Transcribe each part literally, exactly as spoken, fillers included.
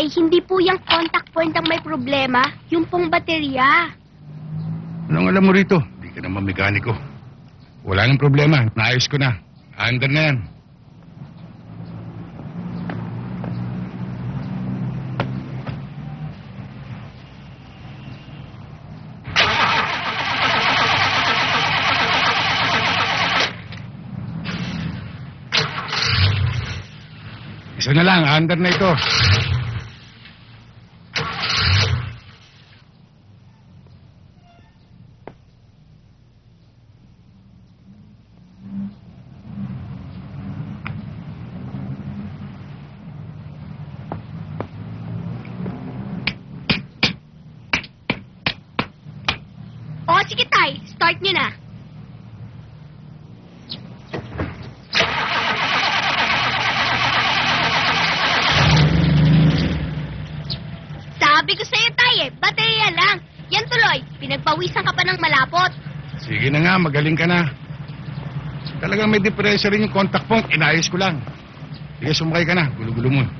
Tay, hindi po yung contact point ang may problema. Yung pong baterya. Anong alam mo rito? Hindi ka naman mekaniko. Wala nang problema. Naayos ko na. Andar na yan. Isa na lang, andar na ito. O, sige Tay, start nyo na. Sabi ko sa'yo, Tay, eh, baterya lang. Yan tuloy, pinagpawisan ka pa ng malapot. Sige na nga, magaling ka na. Talagang may depresya rin yung contact point. Inayos ko lang. Sige, sumakay ka na. Gulo-gulo mo.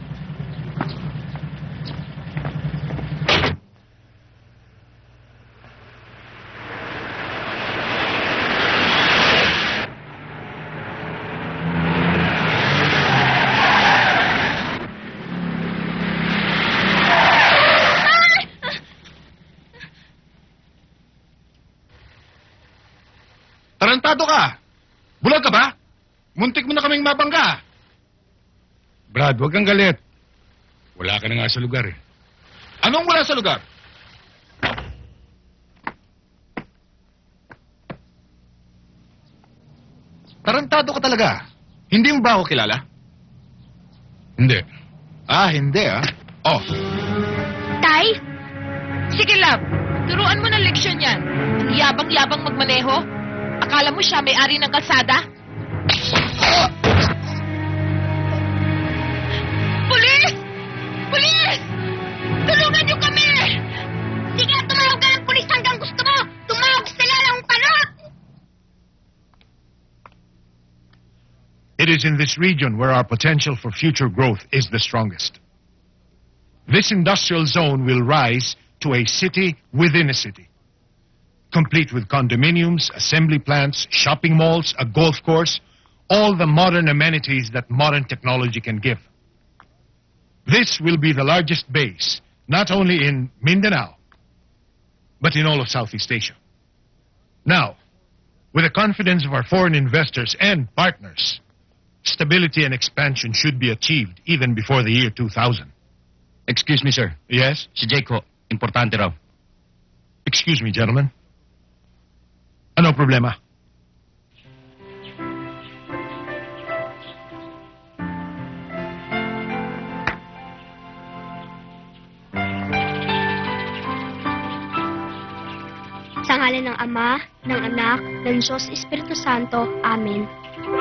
Tarantado ka! Bulag ka ba? Muntik mo na kaming mabangga. Brad, huwag kang galit. Wala ka na nga sa lugar eh. Anong wala sa lugar? Tarantado ka talaga. Hindi mo ba ako kilala? Hindi. Ah, hindi ah. Oh, Tay, Sige, love. Turuan mo ng leksyon yan. Ang yabang-yabang magmaneho. Akala mo siya may-ari ng kalsada? Pulis! Pulis! Tulungan niyo kami! sige, tumawag ka ng pulis hanggang gusto mo. Tumawag sila lang panot. It is in this region where our potential for future growth is the strongest. This industrial zone will rise to a city within a city, complete with condominiums, assembly plants, shopping malls, a golf course, all the modern amenities that modern technology can give. This will be the largest base, not only in Mindanao, but in all of Southeast Asia. Now, with the confidence of our foreign investors and partners, stability and expansion should be achieved even before the year two thousand. excuse me, sir. Yes? Si Jake ho, importante raw. Excuse me, gentlemen. Ano problema? Sa ngalan ng Ama, ng Anak, ng Diyos Espiritu Santo. Amen.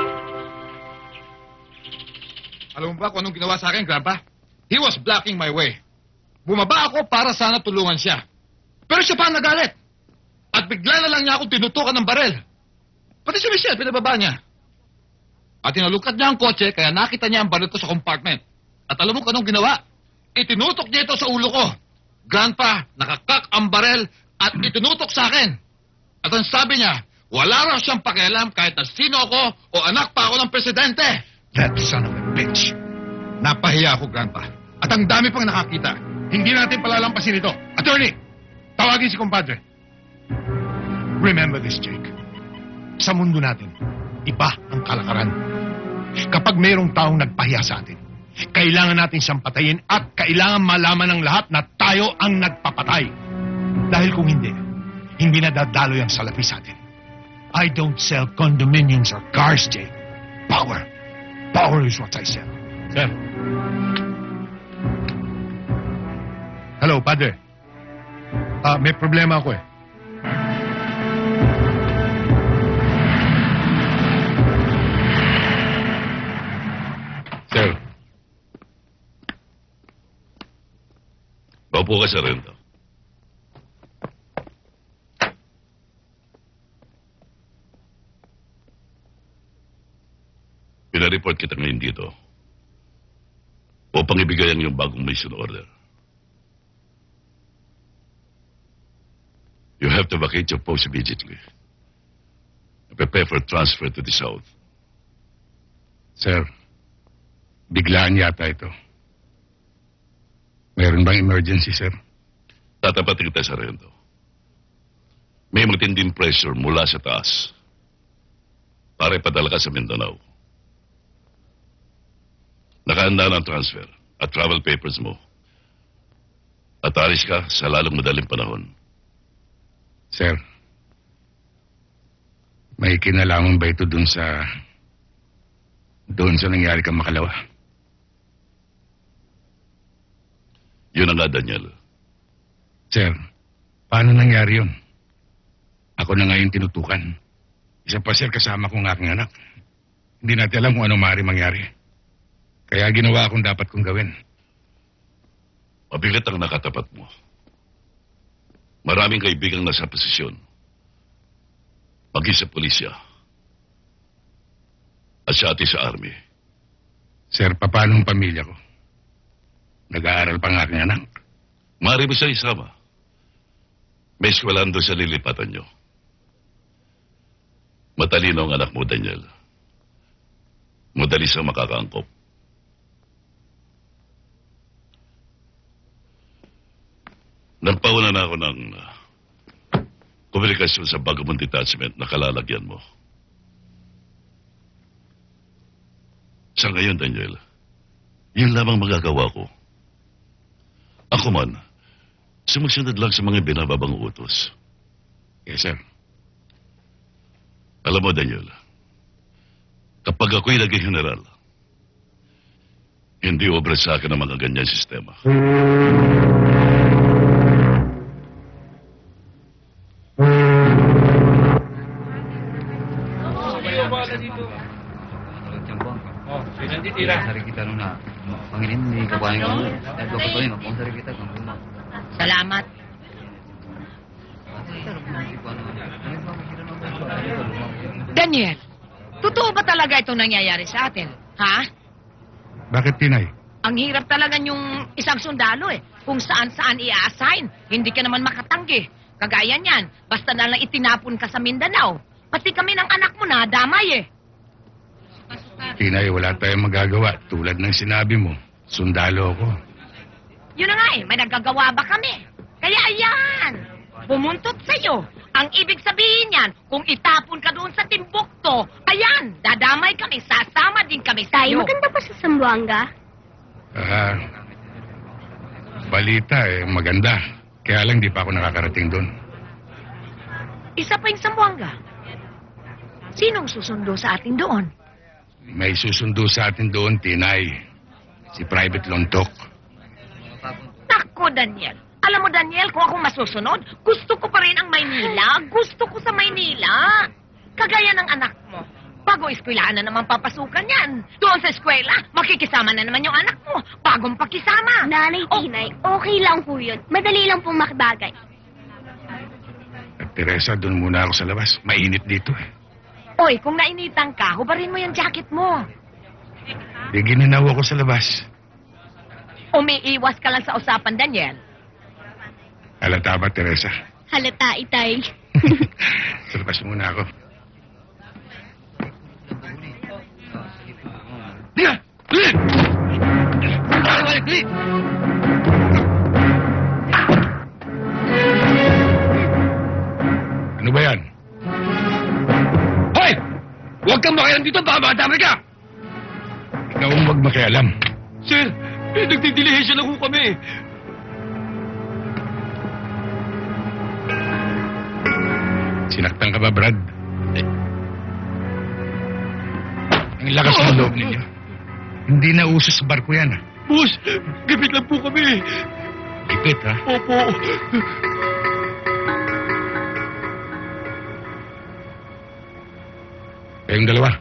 Alam mo ba kung anong ginawa sa akin, Grandpa? He was blocking my way. Bumaba ako para sana tulungan siya. Pero siya pa ang nagalit. At bigla na lang niya ako tinutukan ng barel. Pati si Michelle, pinababa niya. At tinalukat niya ang kotse, kaya nakita niya ang baril ko sa compartment. At alam mo kung anong ginawa? Itinutok niya ito sa ulo ko. Grandpa, nakakak ang barel at itinutok sa akin. At ang sabi niya, wala raw siyang pakialam kahit na sino ako o anak pa ako ng presidente. That son of a bitch. Napahiya ako, Grandpa. At ang dami pang nakakita. Hindi natin palalampasin ito. Attorney, tawagin si compadre. Remember this, Jake. Sa mundo natin, iba ang kalakaran. Kapag mayroong taong nagpahiya sa atin, kailangan natin siyang patayin at kailangan malaman ng lahat na tayo ang nagpapatay. Dahil kung hindi, hindi na dadalo yung salapi sa atin. I don't sell condominiums or cars, Jake. Power. Power is what I sell. Sir, Hello, padre. Ah, may problema ako eh. Sir. Maupo ka sa rento. Pinareport kita ngayon dito upang ibigay ang iyong bagong mission order. You have to vacate your post immediately. Prepare for transfer to the south. Sir, biglaan yata ito. Meron bang emergency, sir? Tatapatin kita, Sargento. May matinding pressure mula sa taas para ipadala ka sa Mindanao. Nakahanda ng transfer at travel papers mo. At alis ka sa lalong madaling panahon. Sir, may kinalaman ba ito dun sa... doon sa nangyari kang Makalawa? Yun na nga, Daniel. Sir, paano nangyari yun? Ako na ngayon tinutukan. Isa pa, sir, kasama kong aking anak. Hindi natin alam kung ano maaari mangyari. Kaya ginawa akong dapat kong gawin. Mabigat ang nakatapat mo. Maraming kaibigang nasa posisyon. Maging sa pulisya. At sa ati sa army. Sir, paano ang pamilya ko? Nag-aaral pa ang aking anak. Maaari mo siya isama. May eskwelahan doon sa lilipatan nyo. Matalino ang anak mo, Daniel. Madali siyang makakaangkop. Nagpauna na ako ng uh, komunikasyon sa bagong detachment na kalalagyan mo. Sa ngayon, Daniel, yun lamang magagawa ko. Ako man, sumusunod lang sa mga binababang utos. Yes, sir. Alam mo, Daniel, kapag ako'y naging general, hindi obra sa akin ang mga ganyan sistema. Sari kita nuna. Panginin ni kabayan ko. Dahil ko pa rin, mapong sari kita kung kuma. Salamat. Daniel, totoo ba talaga itong nangyayari sa atin? Ha? Bakit, Tinay? Ang hirap talaga yung isang sundalo eh. Kung saan-saan i-assign, hindi ka naman makatanggi. Kagaya niyan, basta na lang itinapon ka sa Mindanao. Pati kami ng anak mo na damay eh. Tinay, wala tayong magagawa. Tulad ng sinabi mo, sundalo ako. Yun na nga eh, may nagagawa ba kami? Kaya ayan, bumuntot sa'yo. Ang ibig sabihin yan, kung itapon ka doon sa Timbukto, ayan, dadamay kami, sasama din kami Tay, sa'yo. maganda pa sa Zamboanga. Ah, balita eh, maganda. Kaya lang di pa ako nakakarating doon. Isa pa yung Sambuanga. Sinong susundo sa atin doon? May susundo sa atin doon, Tinay. Si Private Lontok. Nako, Daniel. Alam mo, Daniel, kung ako masusunod, gusto ko pa rin ang Maynila. Gusto ko sa Maynila. Kagaya ng anak mo. Bago eskwelahan na naman papasukan yan. Doon sa eskwela, makikisama na naman yung anak mo. Bagong pakisama. Nanay, Oh. Tinay, okay lang po yun. Madali lang pong makibagay. At Teresa, doon muna ako sa labas. Mainit dito eh. Oy, kung nainitan ka, hubarin mo yung jacket mo. Di gininaw ako sa labas. Umiiwas ka lang sa usapan, Daniel. Halata ba, Teresa? Halata, Itay. Sa labas muna ako. Liga! Liga! Balik, balik, balik! Ano ba yan? Hoy! Huwag kang makialam dito, baka makadamay ka! Ikaw ang huwag makialam. Sir, eh, nagtitilihisya lang ho kami. Sinaktan ka ba, Brad? Ang lakas ng loob ninyo. Hindi na uso sa barko yan, ah. Boss, gabit lang po kami. Ipit, ha? Opo. Kayong dalawa.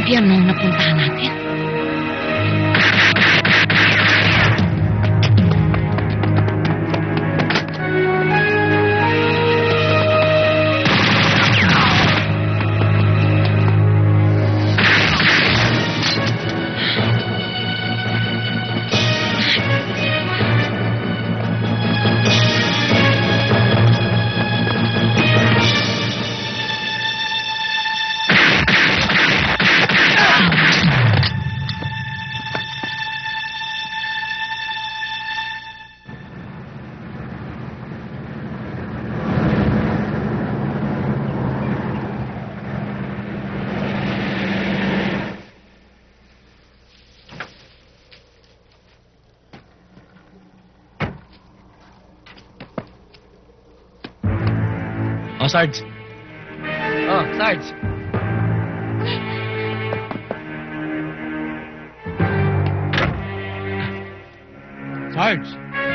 impyerno ang napuntahan natin. Oh, Sarge. Oh, Sarge. Sarge!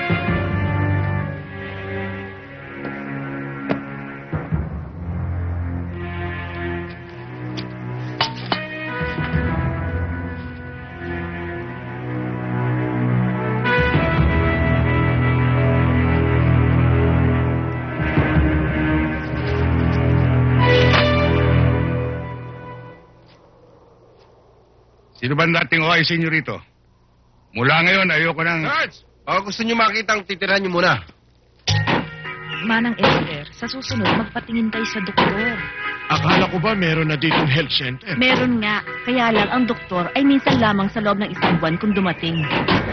Sino ba ang dating O I sa inyo rito? Mula ngayon, ayoko nang... Sarge! Baka gusto niyo makita ang titirahan niyo muna. Manang Esther, sa susunod magpatingin tayo sa doktor. Akala ko ba meron na ditong health center? Meron nga, kaya lang ang doktor ay minsan lamang sa loob ng isang buwan kung dumating.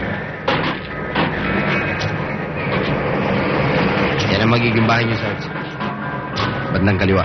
Yan ang magiging bahay niyo, Sarge. Bandang kaliwa.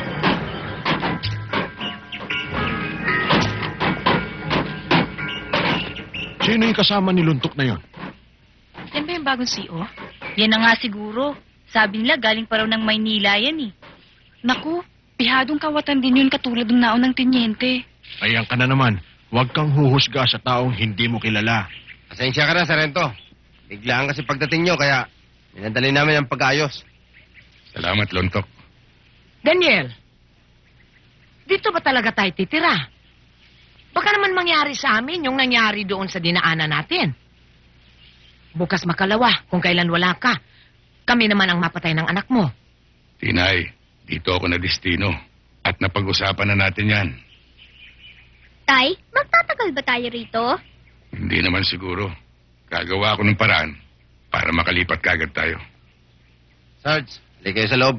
Sino yung kasama ni Luntok na yon? Yan ba yung bagong C O? Yan na nga siguro. Sabi nila galing pa raw ng Maynila yan eh. Naku, pihadong kawatan din yun katulad ng naon ng tinyente. Ayan ka na naman. Huwag kang huhusga sa taong hindi mo kilala. Pasensya ka na, Sarento. Biglaan kasi pagdating niyo, kaya minadali namin ang pag-ayos. Salamat, Lontok. Daniel, dito ba talaga tayo titira? Baka naman mangyari sa amin yung nangyari doon sa dinaanan natin. Bukas makalawa kung kailan wala ka. Kami naman ang mapatay ng anak mo. Tinay, dito ako na destino. At napag-usapan na natin yan. Tay, magtatagal ba tayo rito? Hindi naman siguro. Gagawa ako ng paraan para makalipat kagad tayo. Sarge, halika kayo sa loob.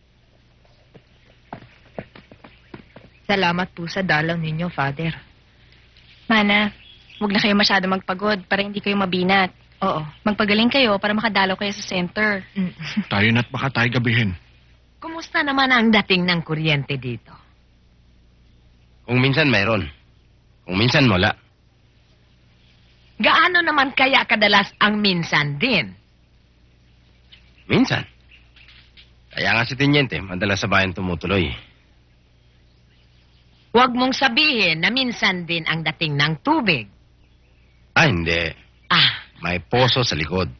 Salamat po sa dalaw ninyo, Father. Mana, huwag na kayo masyado magpagod para hindi kayo mabinat. Oo. Magpagaling kayo para makadalaw kayo sa center. Mm. Tayo na't baka tayo gabihin. Kumusta naman ang dating ng kuryente dito? Kung minsan mayroon. Kung minsan wala. Gaano naman kaya kadalas ang minsan din? Minsan. Kaya nga si Tiniente, madalas sa bayan tumutuloy. Huwag mong sabihin na minsan din ang dating ng tubig. Ah, hindi. Ah, May poso sa likod.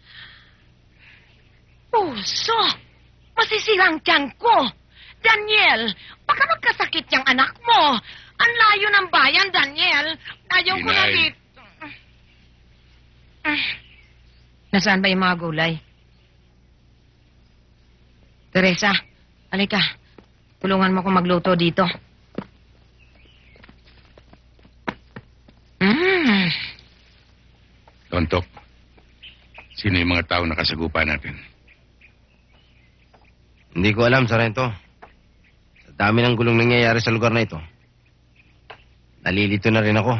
puso! Masisirang tiyan ko! Daniel, baka magkasakit yung anak mo. Ang layo ng bayan, Daniel. Ayaw ko na Inay. dito. Ah. Nasaan ba yung mga gulay? Teresa, halika. Tulungan mo ko magluto dito. Mm. Lontok, sino yung mga tao na kasagupa natin? Hindi ko alam, Sarento. Sa dami ng gulong nangyayari sa lugar na ito, nalilito na rin ako.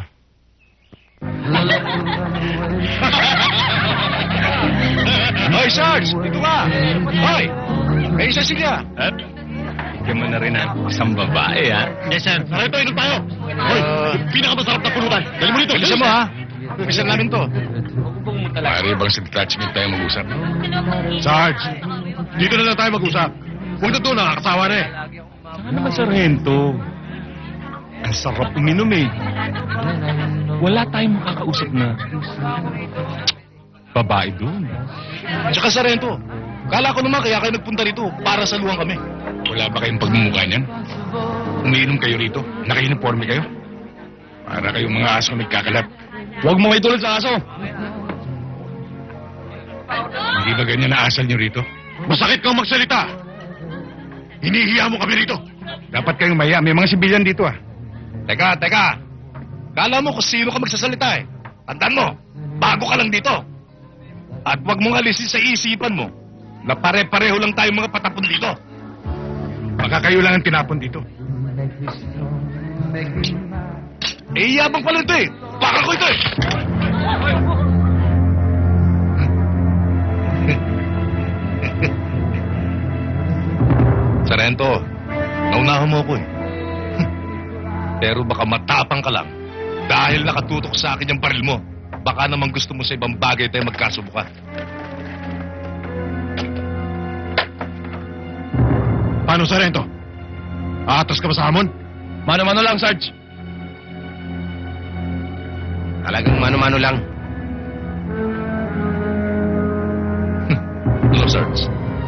Hoy, Sarge! Dito ka! Hoy! May isa siya! At, bigyan mo na rin ang isang babae, ha? Yes, sir. Narito, inom tayo! Hoy! Yung pinakamasarap na pulutan! Dali mo dito! Bilisan mo, ha? Bilisan namin to. Maaari bang sa detachment tayo mag-usap? Sarge! Dito na lang tayo mag-usap. Huwag na to, nakakasawa na eh. Saka naman, Sargento. Ang sarap uminom, eh. Wala tayong makakausap na babae doon. Tsaka Sarento, kala ko naman kaya kayo nagpunta rito para saluhan kami. Wala ba kayong pagmumukha niyan? Umiinom kayo rito? Naka-uniforme kayo? Para kayong mga aso nagkakalat. Huwag mo itulad sa aso. Hindi ba ganyan na asal nyo rito? Masakit kang magsalita! Hinihiya mo kami rito! Dapat kayong maya. May mga sibilyan dito ah. Teka, teka. Kala mo kung sino ka magsasalita eh. Tandaan mo, bago ka lang dito. At huwag mong alisin sa isipan mo na pare-pareho lang tayong mga patapon dito. Baka kayo lang ang tinapon dito. Eh, yabang pala ito eh. Baka ko ito eh. Sarento, naunahan mo ako eh. Pero baka matapang ka lang dahil nakatutok sa akin yung baril mo. Baka naman gusto mo sa ibang bagay tayo magkasubukan. Paano, Sarento? Aatas ka ba sa hamon? Mano-mano lang, Sarge. Talagang mano-mano lang. Hello, Sarge.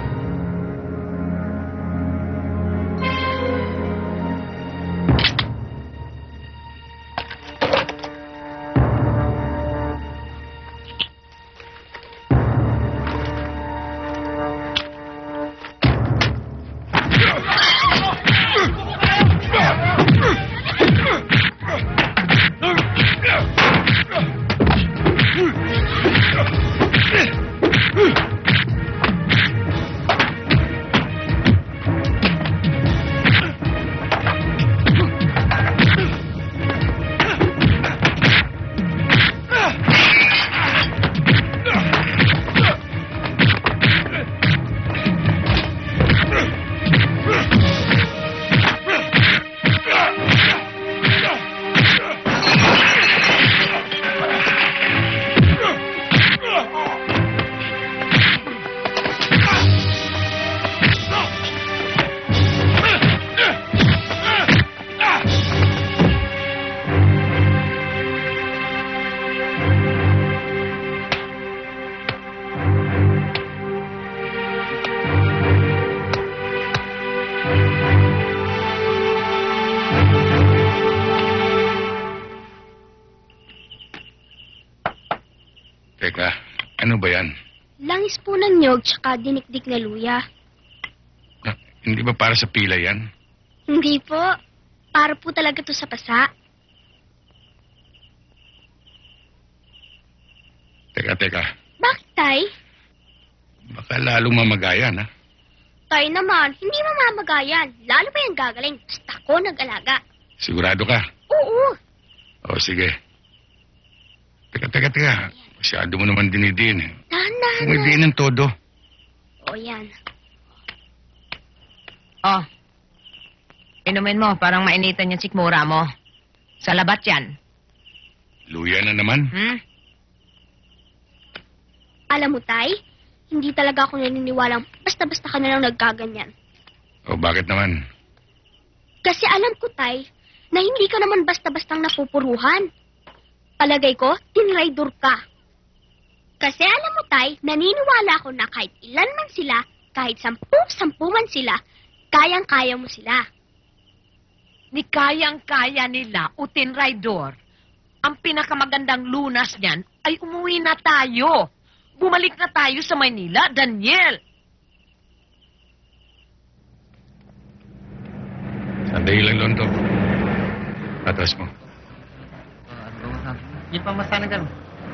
Teka, ano ba yan? Langis po ng nyog tsaka dinikdik na luya. Ah, hindi ba para sa pila yan? Hindi po. Para po talaga to sa pasa. Teka, teka. Bakit, Tay? Baka lalong mamagayan, ha? Tay naman, hindi mamamagayan. Lalo pa yung gagaling. Basta ako nag-alaga. Sigurado ka? Oo. O, sige. Teka, teka, teka. Masyado mo naman dinidin, eh. Dahan-dahan. Umidiin ng todo. O, yan. Oh. Inumin mo, parang mainitan yung sikmura mo. Sa labat yan. Luya na naman. Hmm? Alam mo, Tay, hindi talaga ako naniniwalang basta-basta ka na lang nagkaganyan. O, bakit naman? Kasi alam ko, Tay, na hindi ka naman basta-bastang napupuruhan. Palagay ko, tinraidor ka. Kasi alam mo, Tay, naniniwala ako na kahit ilan man sila, kahit sampu-sampu man sila, kayang-kaya mo sila. Ni kayang-kaya nila, Utin Raidor. Ang pinakamagandang lunas niyan ay umuwi na tayo. Bumalik na tayo sa Maynila, Daniel. Sandali lang, Lonto. Atras mo. Hindi pa masana dyan.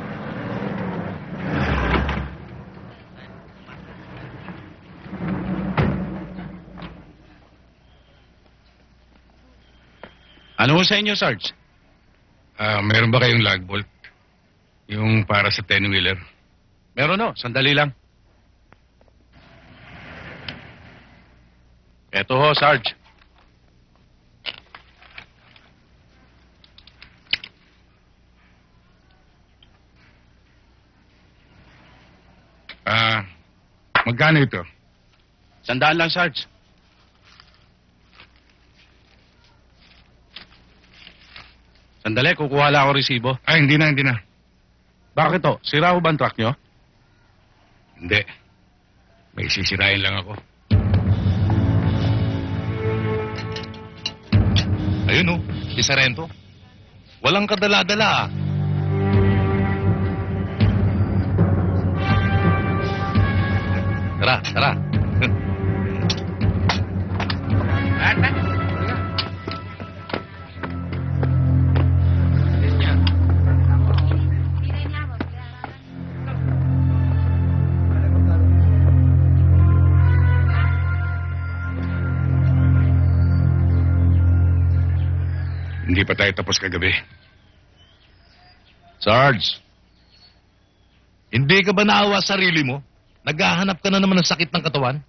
Ano sa inyo, Sarge? Ah, meron ba kayong lag bolt? Yung para sa ten-wheeler? Meron no, sandali lang. Eto ho, Sarge. Ah, magkano ito? Sandaan lang, Sarge. Sandali, kukuha lang ako resibo. Ah, hindi na, hindi na. Bakit to? Sira ho ba ang truck nyo? Hindi. May sisirain lang ako. Ayun oh, si Sarento. Walang kadala-dala. Tara, tara. Hindi pa tayo tapos kagabi. Sarge, hindi ka ba naawa sa sarili mo? Naghahanap ka na naman ng sakit ng katawan?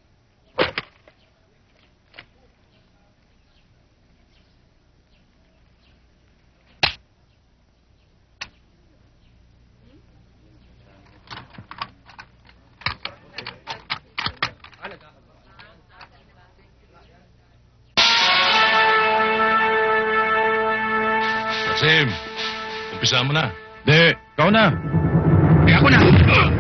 Kasim, umpisa mo na. De, ikaw na. Eh, ako na!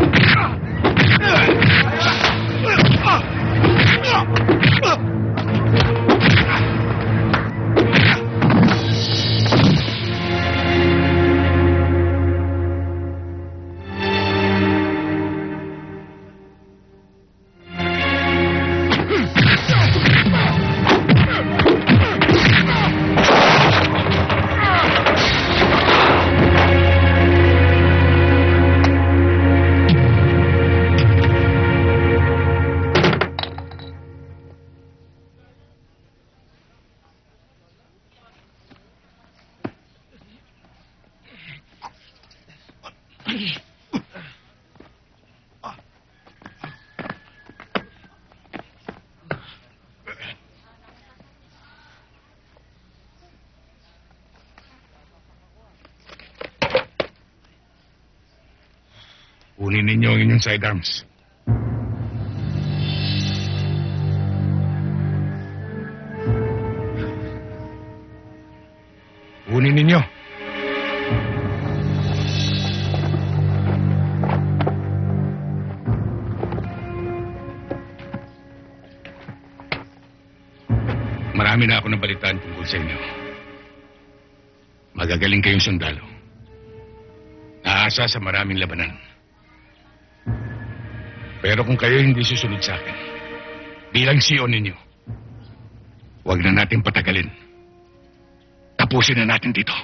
Kunin ninyo ang inyong sidearms. Kunin ninyo. Marami na ako nabalitaan tungkol sa inyo. Magagaling kayong sundalo. Naasa sa maraming labanan. Pero kung kayo hindi susunod sa akin, bilang C E O ninyo, huwag na natin patagalin. Tapusin na natin dito.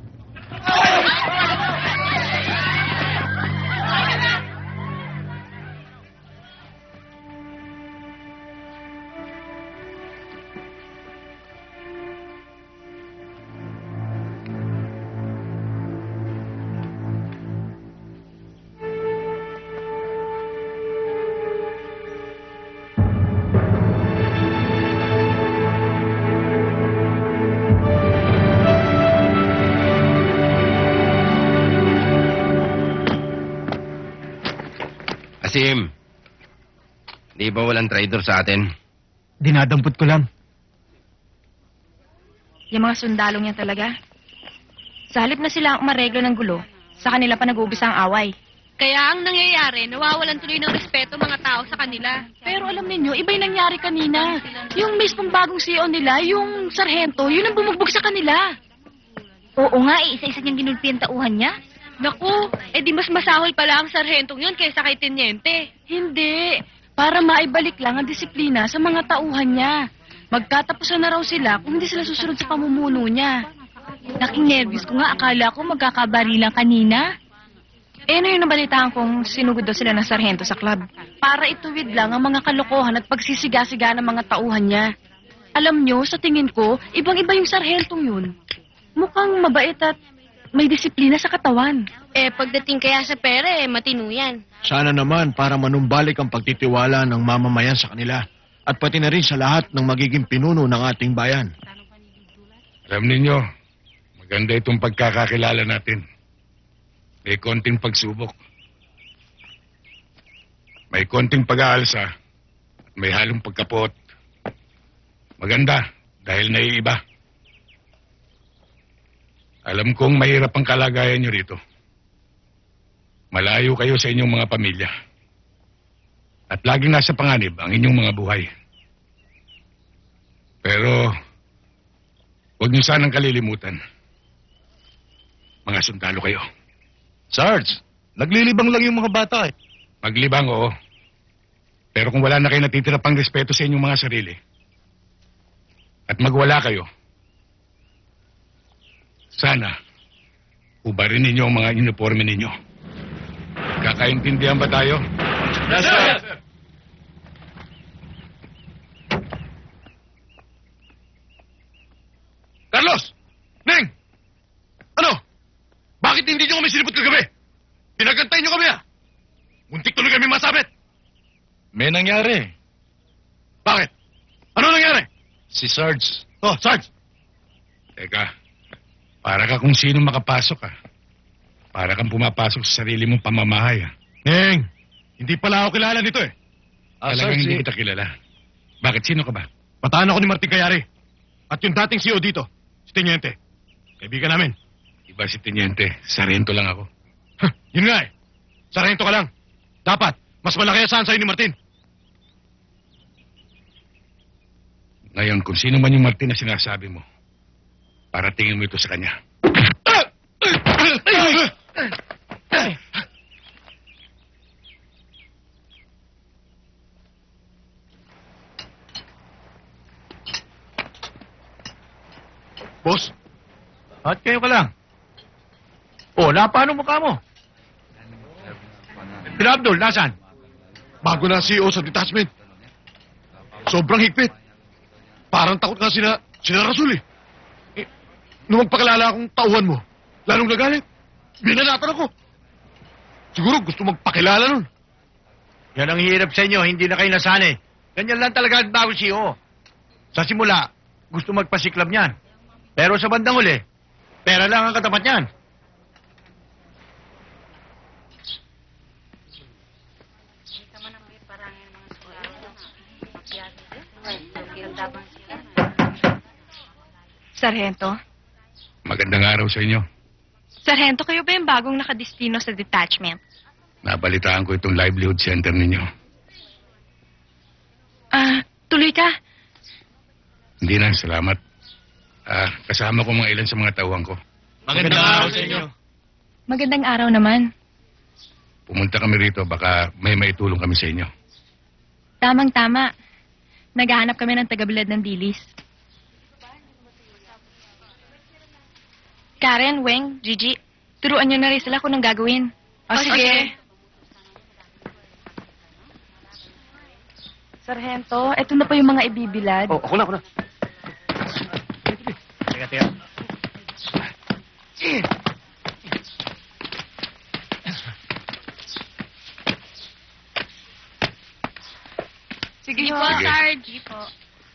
Kasim, di ba walang traitor sa atin? Dinadampot ko lang. Yung mga sundalong yan talaga. Sa halip na sila ang mareglo ng gulo, sa kanila pa nag-uumpisa ang away. Kaya ang nangyayari, nawawalan tuloy ng respeto mga tao sa kanila. Pero alam ninyo, iba yung nangyari kanina. Yung mismong bagong C E O nila, yung sarhento, yun ang bumugbog sa kanila. Oo nga, eh, isa-isa niyang ginulpi ang tauhan niya. Naku, eh di mas masahol pala ang sarhentong yun kaysa kay Tenyente. Hindi. Para maibalik lang ang disiplina sa mga tauhan niya. Magkatapusan na raw sila kung hindi sila susunod sa pamumuno niya. Naking nervous ko nga, akala ko magkakabari lang kanina. Eh, ano yung nabalitaan kong sinugod daw sila ng sarhento sa club? Para ituwid lang ang mga kalokohan at pagsisiga-siga ng mga tauhan niya. Alam nyo, sa tingin ko, ibang-iba yung sarhentong yun. Mukhang mabait at may disiplina sa katawan. Eh, pagdating kaya sa pera, eh, matino yan. Sana naman para manumbalik ang pagtitiwala ng mamamayan sa kanila at pati na rin sa lahat ng magiging pinuno ng ating bayan. Alam ninyo, maganda itong pagkakakilala natin. May konting pagsubok. May konting pag-aalsa. At may halong pagkapot. Maganda, dahil naiiba. Alam kong mahirap ang kalagayan nyo rito. Malayo kayo sa inyong mga pamilya. At laging nasa panganib ang inyong mga buhay. Pero, huwag niyo sanang kalilimutan Mga sundalo kayo. Sarge, naglilibang lang yung mga bata eh. Maglibang, oo. Pero kung wala na kayo natitira pang respeto sa inyong mga sarili, at magwala kayo, sana, ubarin ninyo ang mga uniforme ninyo. Kakaintindihan ba tayo? Yes, sir. Carlos! Neng! Ano? Bakit hindi nyo kami sinipot kagabi? Pinagantay nyo kami ah! Muntik tuloy kami masabit! May nangyari. Bakit? Ano nangyari? Si Sarge. Oh, Sarge! Teka, para ka kung sino makapasok ah. Para kang pumapasok sa sarili mong pamamahay ah. Neng, hindi pala ako kilala nito eh. Ah, Talagang Sarge, hindi si- kita kilala. Bakit? Sino ka ba? Bataan ako ni Martin Cayari. At yung dating C E O dito, si Teniente. Kaibigan namin. Iba si Teniente. Sarento lang ako. Huh, yun nga eh. Sarento ka lang. Dapat, mas malaki asahan sa'yo ni Martin. Ngayon, kung sino man yung Martin na sinasabi mo, para tingin mo ito sa kanya. Boss, At kayo ka lang. Oh, napano mukha mo? Sila Abdul, nasan? bago na C E O sa detachment. Sobrang higpit. Parang takot nga sila, sila Rasul eh. eh nung magpakilala akong tauhan mo, lalong nagalit. Binanatan ako. Siguro gusto magpakilala nun. Yan ang hirap sa inyo, hindi na kayo nasanay. Ganyan lang talaga ang bagong C E O. Sa simula, gusto magpasiklab niyan. Pero sa bandang huli, pera lang ang katapat niyan. Sargento? Magandang araw sa inyo. Sargento, kayo ba yung bagong nakadistino sa detachment? Nabalitaan ko itong livelihood center ninyo. Ah, tuloy ka. Hindi na, salamat. Ah, kasama ko mga ilan sa mga tauhan ko. Magandang araw sa inyo. Magandang araw naman. Pumunta kami rito, baka may maitulong kami sa inyo. Tamang-tama. Naghahanap kami ng tagabilad ng dilis. Karen, Weng, Gigi, turuan nyo na rin sila kung anong gagawin. O, sige. Sargento, eto na po yung mga ibibilad. Oh, ako na, ako na. Teka, teka. Sige po, Sige. Sarge. Sige po.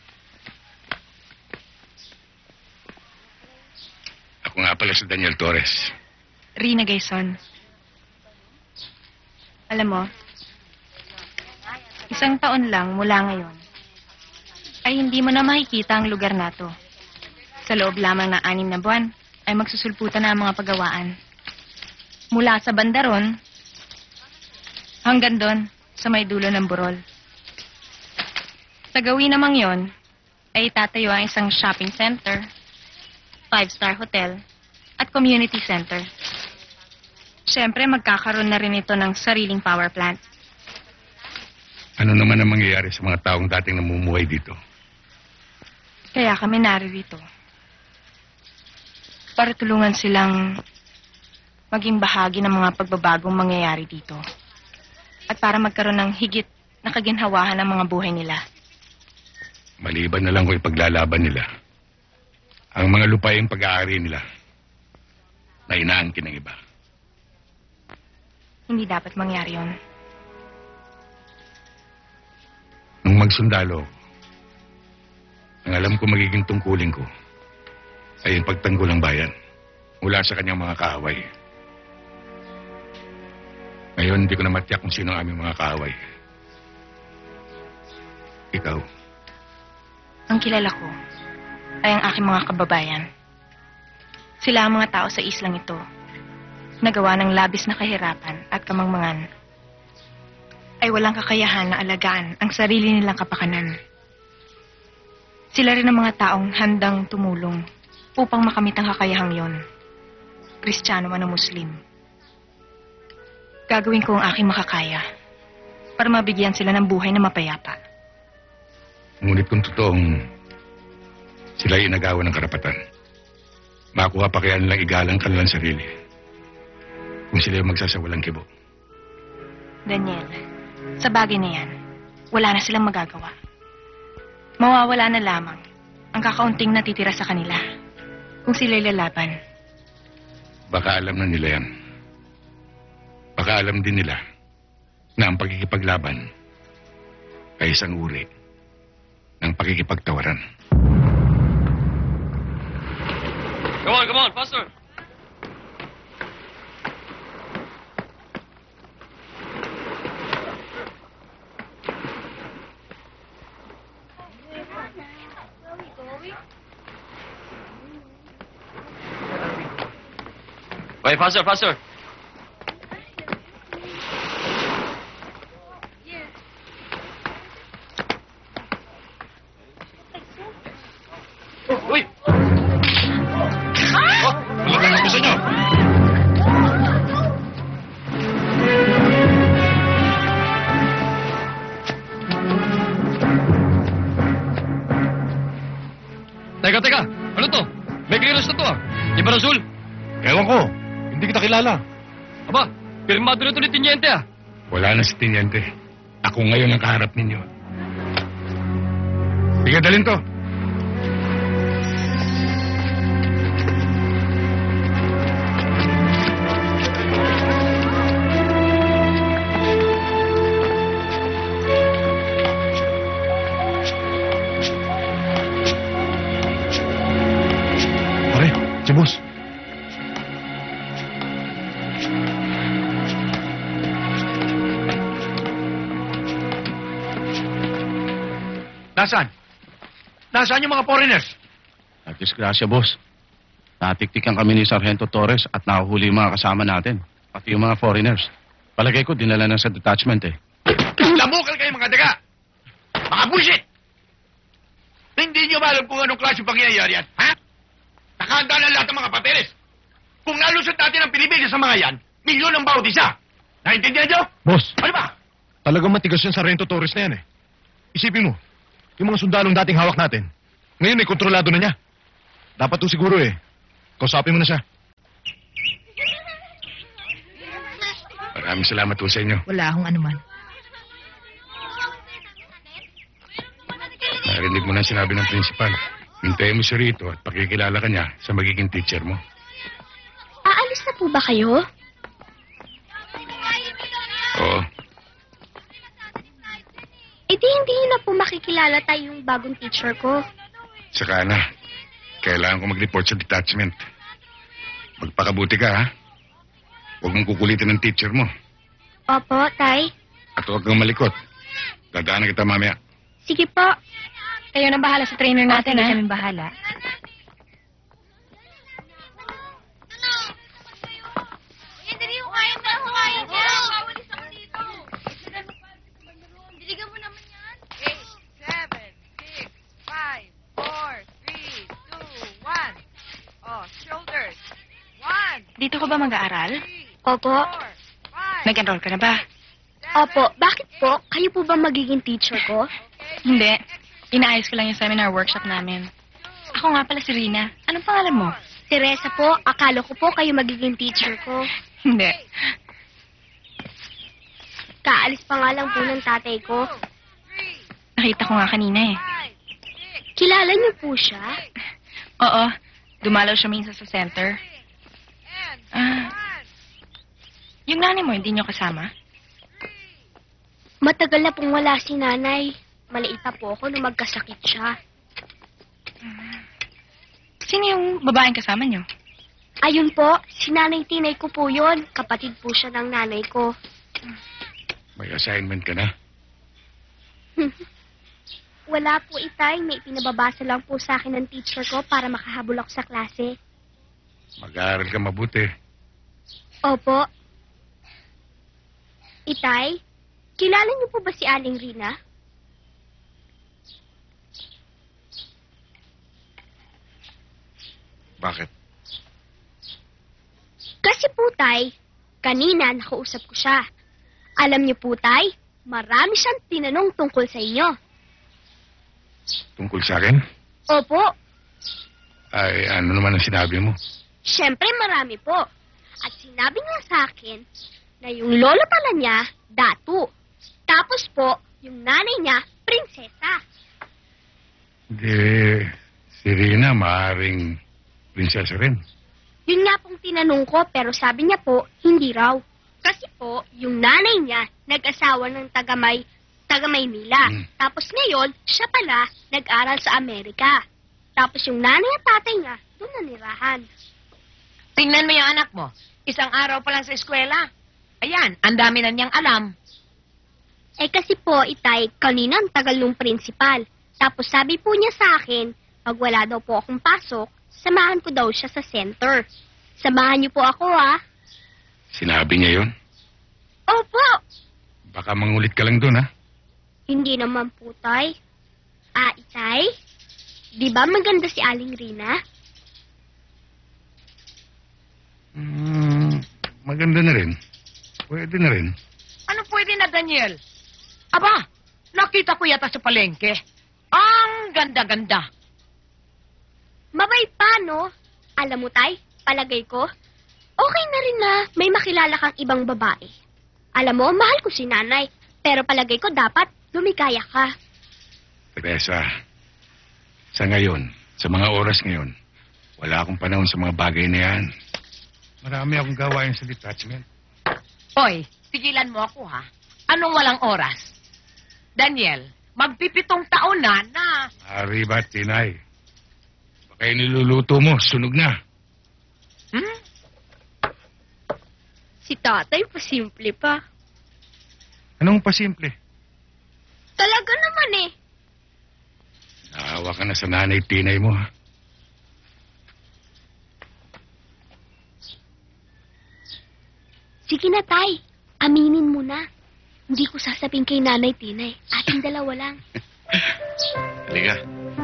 Ako nga pala si Daniel Torres. Rina Gaison. Alam mo, isang taon lang mula ngayon, ay hindi mo na makikita ang lugar na to. Sa loob lamang ng anim na buwan, ay magsusulputan na ang mga pagawaan. Mula sa bandaron, hanggang doon, sa may dulo ng burol. Sa gawin namang yon, ay itatayo ang isang shopping center, five-star hotel, at community center. Siyempre, magkakaroon na rin ito ng sariling power plant. Ano naman ang mangyayari sa mga taong dating namumuhay dito? Kaya kami naririto. Para tulungan silang maging bahagi ng mga pagbabagong mangyayari dito. At para magkaroon ng higit na kaginhawahan ng mga buhay nila. Maliban na lang kung ipaglalaban nila ang mga lupaing pag-aari nila na inaangkin ng iba. Hindi dapat mangyari yon. Nung magsundalo, ang alam ko magiging tungkulin ko ay ang pagtanggol ng bayan mula sa kanyang mga kaaway. Ngayon, hindi ko na matiyak kung sino ang aming mga kaaway. Ikaw, Ang kilala ko ay ang aking mga kababayan. Sila ang mga tao sa islang ito na gawa ng labis na kahirapan at kamangmangan ay walang kakayahan na alagaan ang sarili nilang kapakanan. Sila rin ang mga taong handang tumulong upang makamit ang kakayahang yon. Kristiyano man o Muslim. Gagawin ko ang aking makakaya para mabigyan sila ng buhay na mapayapa. Ngunit kung totoong sila ay inagawa ng karapatan, makuha pa kaya nilang igalang kanilang sarili kung sila yung magsasawalang kibo. Daniel, sa bagay na yan, wala na silang magagawa. Mawawala na lamang ang kakaunting natitira sa kanila kung sila'y lalaban. Baka alam na nila yan. Baka alam din nila na ang pagkikipaglaban ay isang uri ng pagkikipagtawaran. Come on, come on, faster! Wait, faster, faster! Uy! Oh, talagang ang gusto nyo. Teka, teka! Ano to? May clearance na to ah! Di ba Rasul? Ewan ko. Hindi kita kilala. Aba, pirmado na to ni Tiniente ah! Wala na si Tiniente. Ako ngayon ang kaharap ninyo. Sige, dalhin to. Pare, si boss. Nasaan? Nasaan yung mga foreigners? At disgrasya, boss. Natiktikan kami ni Sargento Torres at nahuhuli yung mga kasama natin. Pati yung mga foreigners. Palagay ko, dinala na sa detachment eh. Lamukal kayo mga daga! Mga bullshit! Hindi nyo ba alam kung anong klase pangyayari yan, ha? Nakahanda na lahat ng mga papeles. Kung nalusot natin ang Pilipinas sa mga yan, milyon ang bawat isa. Naintindihan nyo? Boss, Ano ba? talagang matigas yung Sargento Torres na yan eh. Isipin mo, yung mga sundalong dating hawak natin, ngayon ay kontrolado na niya. Dapat to siguro eh. Kausapin mo na siya. Maraming salamat po sa inyo. Wala akong anuman. Narinig mo na ang sinabi ng principal. Hintayin mo siya rito at pakikilala ka niya sa magiging teacher mo. Aalis na po ba kayo? Oo. E di hindi na po makikilala tayo yung bagong teacher ko. Saka na. Kailangan ko mag-report sa detachment. Magpakabuti ka, ha? Huwag mong kukulitin ng teacher mo. Opo, Tay. At huwag kang malikot. Dadaanan kita mamaya. Sige po. Kayo na bahala sa trainer natin, Hindi ha? kami bahala. Dito ka ba mag-aaral? Opo. Nag-enroll ka na ba? Opo. Bakit po? Kayo po ba magiging teacher ko? Hindi. Inaayos ko lang yung seminar workshop namin. Ako nga pala si Rina. Anong pangalan mo? Teresa po. Akala ko po kayo magiging teacher ko. Hindi. Kaalis pa nga lang po ng tatay ko. Nakita ko nga kanina eh. Kilala niyo po siya? Oo. Dumalaw siya minsan sa center. Ah. Yung nanay mo, hindi niyo kasama? Matagal na pong wala si nanay. Maliit pa po ako nung magkasakit siya. Sino yung babaeng kasama niyo? Ayun po, si nanay tinay ko po yun. Kapatid po siya ng nanay ko. May assignment ka na. Wala po, Itay. May pinababasa lang po sa akin ng teacher ko para makahabol ako sa klase. Mag-aaral ka mabuti. Opo. Itay, kilala niyo po ba si Aling Rina? Bakit? Kasi po, Tay, kanina nakausap ko siya. Alam niyo po, Tay, marami siyang tinanong tungkol sa inyo. Tungkol sa akin? Opo, Ay, ano naman ang sinabi mo? syempre marami po. At sinabi niya sa akin na yung lolo pala niya, datu. Tapos po, yung nanay niya, prinsesa. Di, si Rina, maaaring prinsesa rin. Yun nga pong tinanong ko, pero sabi niya po, hindi raw. Kasi po, yung nanay niya, nag-asawa ng taga-May, taga-Maynila. Hmm. Tapos ngayon, siya pala, nag-aral sa Amerika. Tapos yung nanay at tatay niya, doon nanirahan. Tingnan mo yung anak mo. Isang araw pa lang sa eskwela. Ayan, ang dami na niyang alam. Eh kasi po, Itay, kanina ang tagal nung prinsipal. Tapos sabi po niya sa akin, pag wala daw po akong pasok, samahan ko daw siya sa center. Samahan niyo po ako, ah. Sinabi niya yon? Opo. Baka mangulit ka lang doon, ha? Hindi naman po, Tay. Ah, Itay, di ba maganda si Aling Rina? Hmm, maganda na rin. Pwede na rin. Ano pwede na, Daniel? Aba, nakita ko yata sa palengke. Ang ganda-ganda. Mabait pa, no? Alam mo, Tay, palagay ko, okay na rin na may makilala kang ibang babae. Alam mo, mahal ko si nanay, pero palagay ko dapat lumikaya ka. Teresa, sa ngayon, sa mga oras ngayon, wala akong panahon sa mga bagay na yan. Marami akong gawain sa detachment. Hoy, tigilan mo ako, ha? Anong walang oras? Daniel, magpipitong taon na na... Ari ba, Tinay? Baka yung niluluto mo, sunog na. Hmm? Si tatay, pasimple pa. Anong pasimple? Talaga naman eh. Naawa ka na sa nanay Tinay mo, ha? Sige na, Tay. Aminin mo na. Hindi ko sasabihin kay Nanay Tinay. Ating dalawa lang. Halika.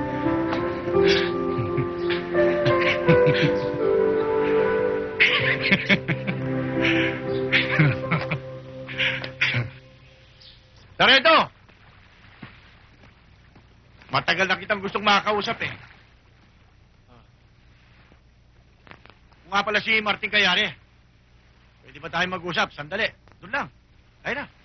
Sarento! Matagal na kitang gustong makakausap eh. Kung nga pala si Martin Kayari. Pwede ba tayo mag-usap? Sandali. Doon lang. Ayun na.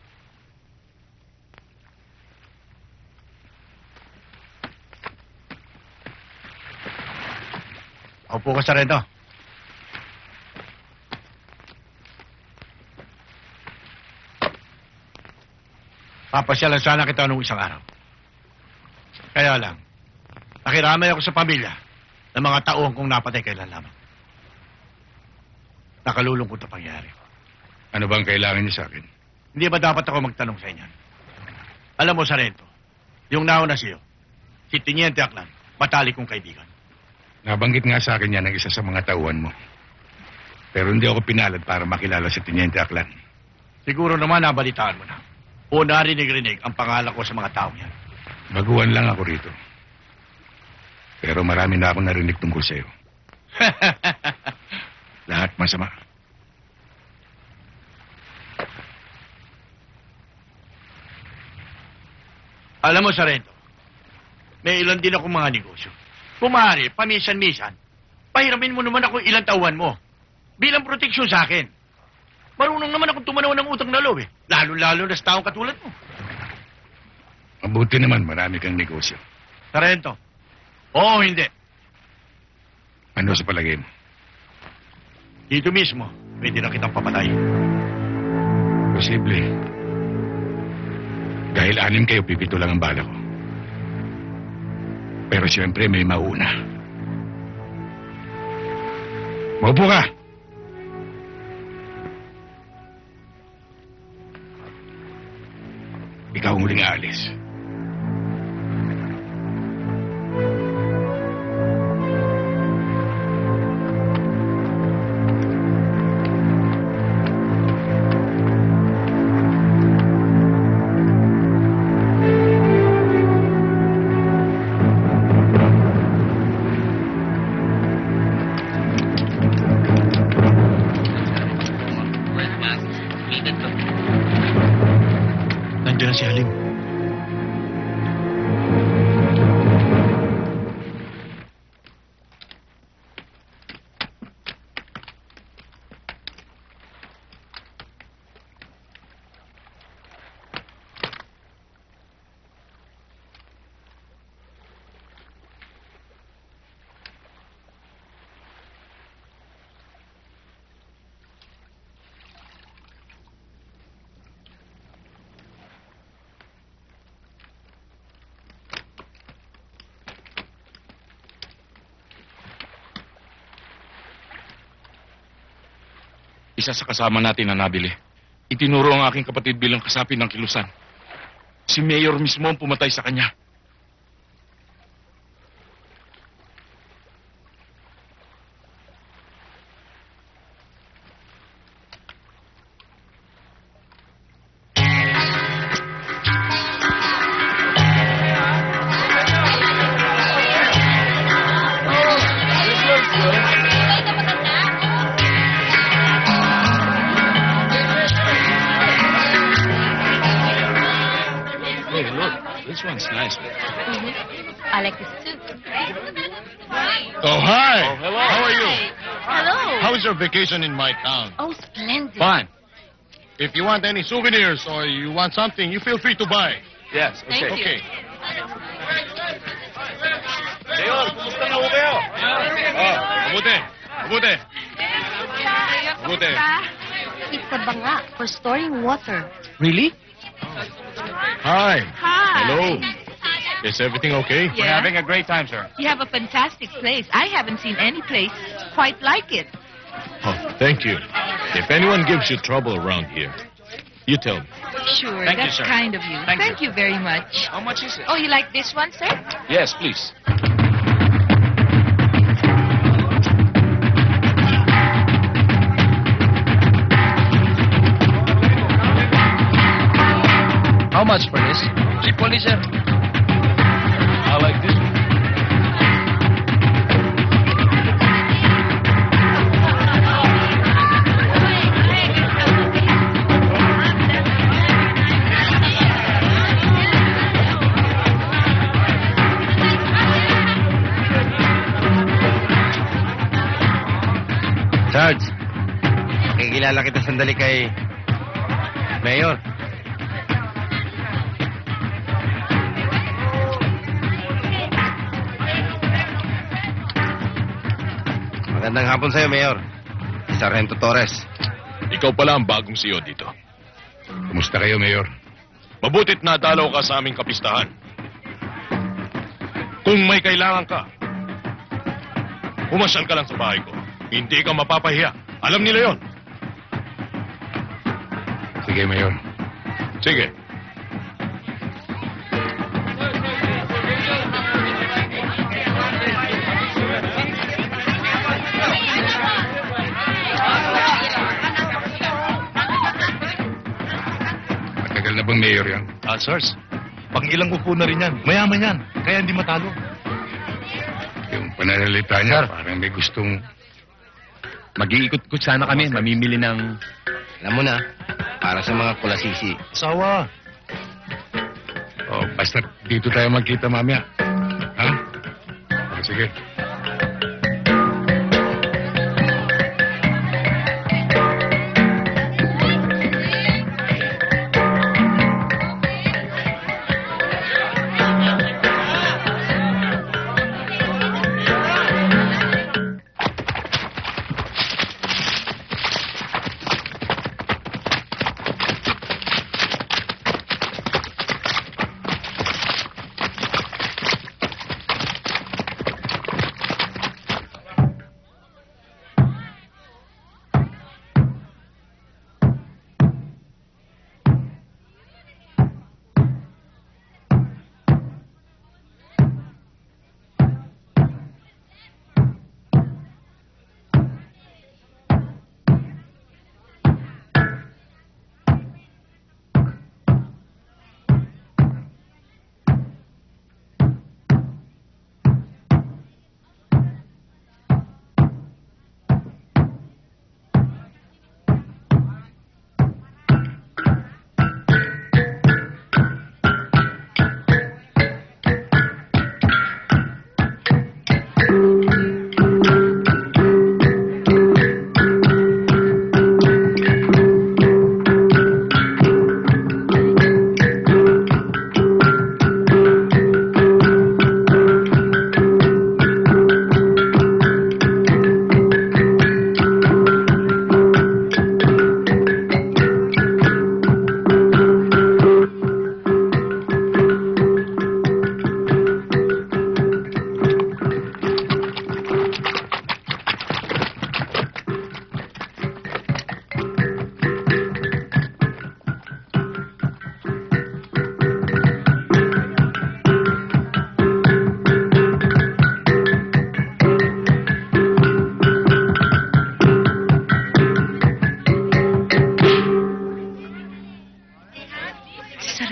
Opo ka, Sarento. Papasyalan sana kita nung isang araw. Kaya lang, nakiramay ako sa pamilya ng mga taong kong napatay kailan lamang. Nakalulungkot na pangyari. Ano bang kailangan niyo sa akin? Hindi ba dapat ako magtanong sa inyo? Alam mo, Sarento, yung nauna siyo, si Tiniente Aklan, matalik kong kaibigan. Nabanggit nga sa akin yan ng isa sa mga tauhan mo. Pero hindi ako pinalad para makilala si Tiniente Aklan. Siguro naman nabalitaan mo na. O narinig-rinig ang pangalan ko sa mga tao yan. Baguhan lang ako rito. Pero marami na ako narinig tungkol sa'yo. Lahat masama. Alam mo, Sarento, may ilan din akong mga negosyo. Kung maaari, pamisan-misan, pahiramin mo naman ako ilang tauhan mo. Bilang proteksyon sa akin. Marunong naman akong tumanaw ng utang na loob eh. Lalo-lalo na sa taong katulad mo. Mabuti naman, marami kang negosyo. Sarento, oo hindi. Ano sa palagay mo? Dito mismo, pwede na kitang papatay. Posible. Dahil anim kayo, pipito lang ang bala ko. Pero siyempre may mauna. Maupo ka! Ikaw ang huling aalis. Nandiyan na si Halim. Isa sa kasama natin na nabili. Itinuro ang aking kapatid bilang kasapi ng kilusan. Si Mayor mismo ang pumatay sa kanya. Hey, look. This one's nice. I like this too. Oh, hi. Oh, hello. How are you? Hello. How is your vacation in my town? Oh, splendid. Fine. If you want any souvenirs or you want something, you feel free to buy. Yes, Thank okay. you. Okay. Mayor, kumusta na ho kayo? Oh, mabuti. Mabuti. Mabuti. It's a banga for storing water. Really? Hi. Hi. Hello. Is everything okay? We're Yeah. having a great time, sir. You have a fantastic place. I haven't seen any place quite like it. Oh, thank you. If anyone gives you trouble around here, you tell me. Sure, Thank you, that's sir. kind of you. Thank you very much. How much is it? Oh, you like this one, sir? Yes, please. How much for this? Cheap only, sir. I like this one. Sarge, nakikilala kita sandali kay Mayor. Magandang hapon sa'yo, Mayor. Si Sargento Torres. Ikaw pala ang bagong C E O dito. Kumusta kayo, Mayor? Mabutit nadalaw ka sa aming kapistahan. Kung may kailangan ka, pumasyal ka lang sa bahay ko. Hindi ka mapapahiya. Alam nila yon. Sige, Mayor. Sige. Matagal na bang Mayor yan? Ah, sirs. Pang ilang upo na rin yan. Mayaman yan. Kaya hindi matalo. Yung pananalita niya, parang may gustong... Mag-iikot-ikot sana kami. Mamimili ng... Alam mo na, para sa mga kulasisi. Sawa. Oh, basta dito tayo magkita mamaya. Ha? Oh, sige.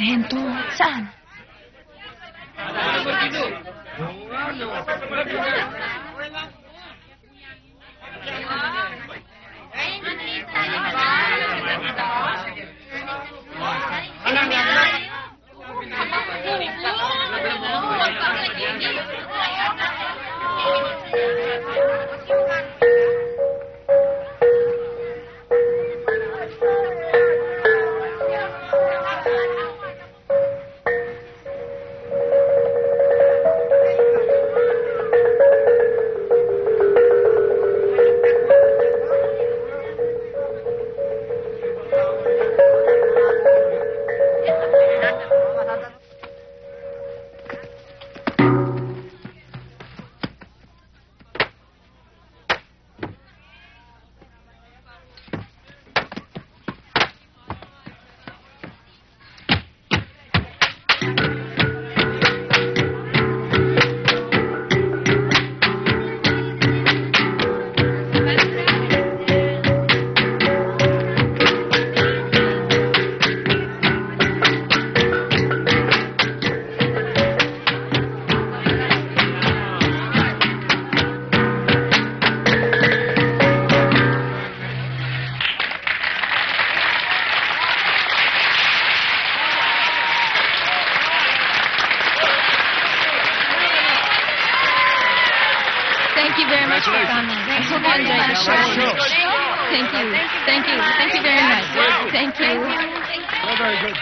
Sargento. Saan? Thank you very much for coming. I hope you enjoyed the show. Thank you. Thank you. Thank you very much. Thank you. Very good.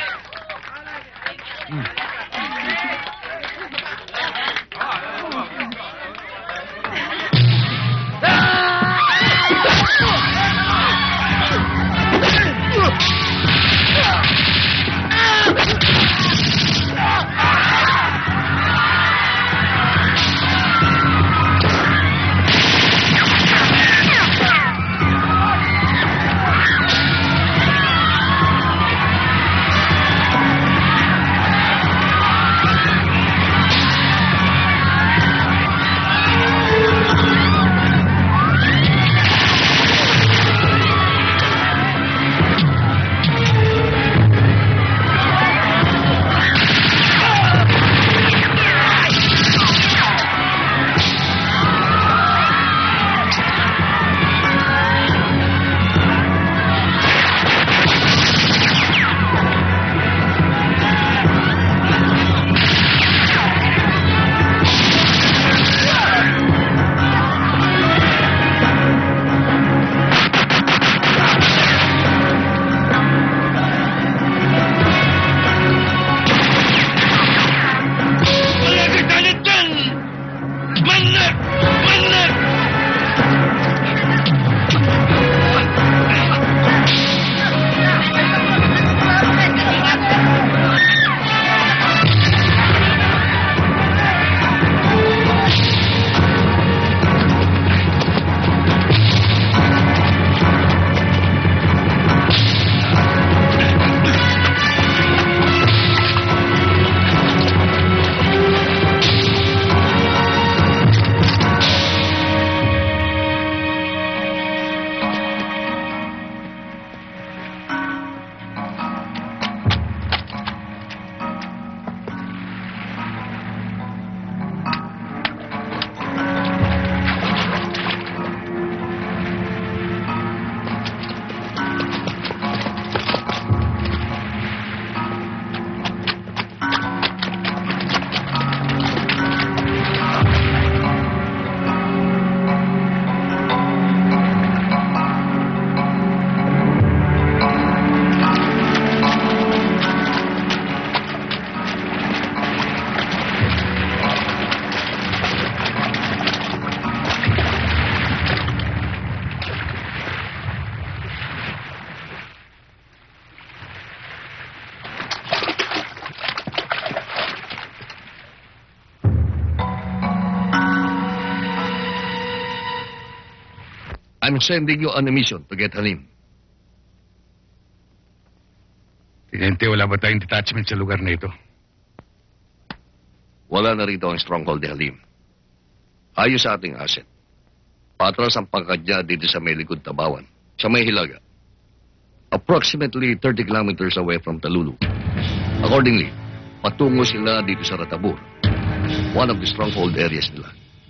I'm sending you on a mission to get Halim. Tinente, wala ba tayong detachment sa lugar na ito? Wala na rito ang stronghold ni Halim. Ayos sa ating asset. Patras ang pangkat niya dito sa may likod Tabawan, sa may Hilaga. Approximately thirty kilometers away from Talulu. Accordingly, patungo sila dito sa Ratabur, one of the stronghold areas nila.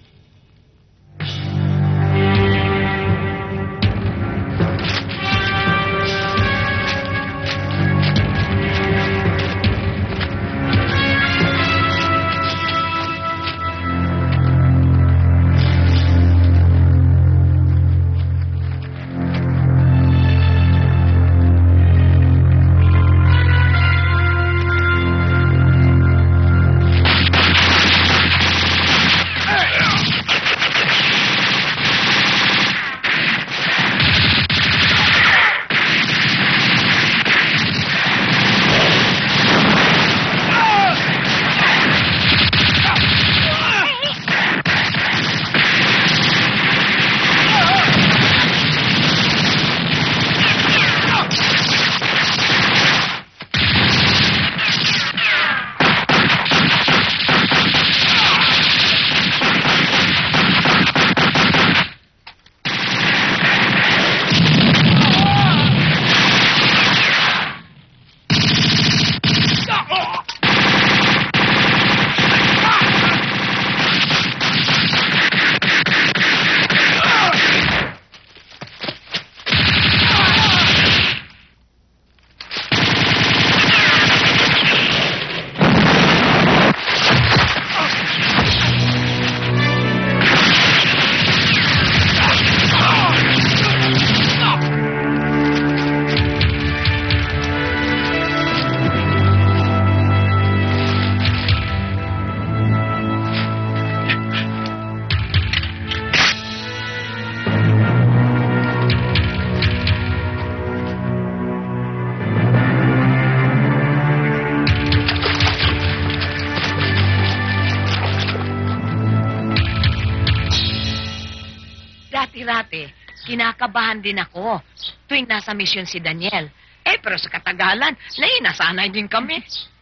Dati-dati, kinakabahan din ako tuwing nasa mission si Daniel. Eh, pero sa katagalan, nainasanay din kami.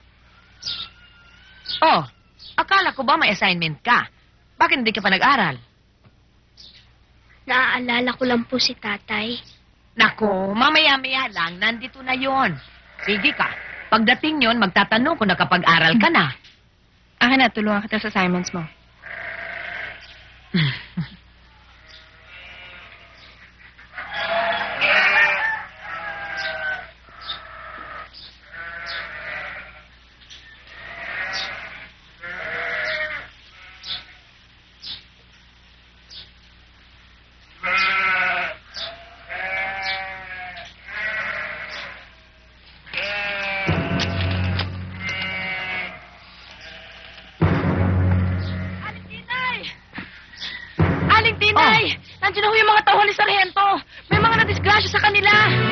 Oh, akala ko ba may assignment ka? Bakit hindi ka pa nag-aral? Naaalala ko lang po si tatay. Nako, mamaya-maya lang, nandito na yon. Sige ka, pagdating yon, magtatanong kung nakapag-aral ka na. Akin na, tulungan kita sa assignments mo. Aling Tinay! Nandiyan na ho yung mga tauhan ni Sargento. May mga nadisgrasya sa kanila.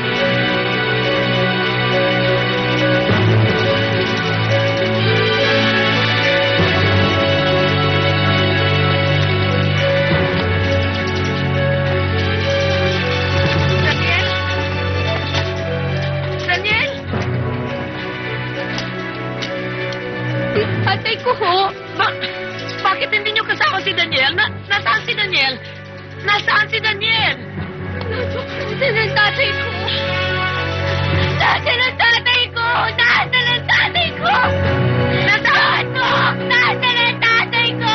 Daniel? Daniel? Atay ko ho. Ba bakit hindi niyo kasama si Daniel? Na nasaan si Daniel? Nasaan si Daniel? Nasaan ang tatay ko? Nasaan ang tatay ko? Nasaan ang tatay ko? Nasaan mo? Nasaan ang tatay ko?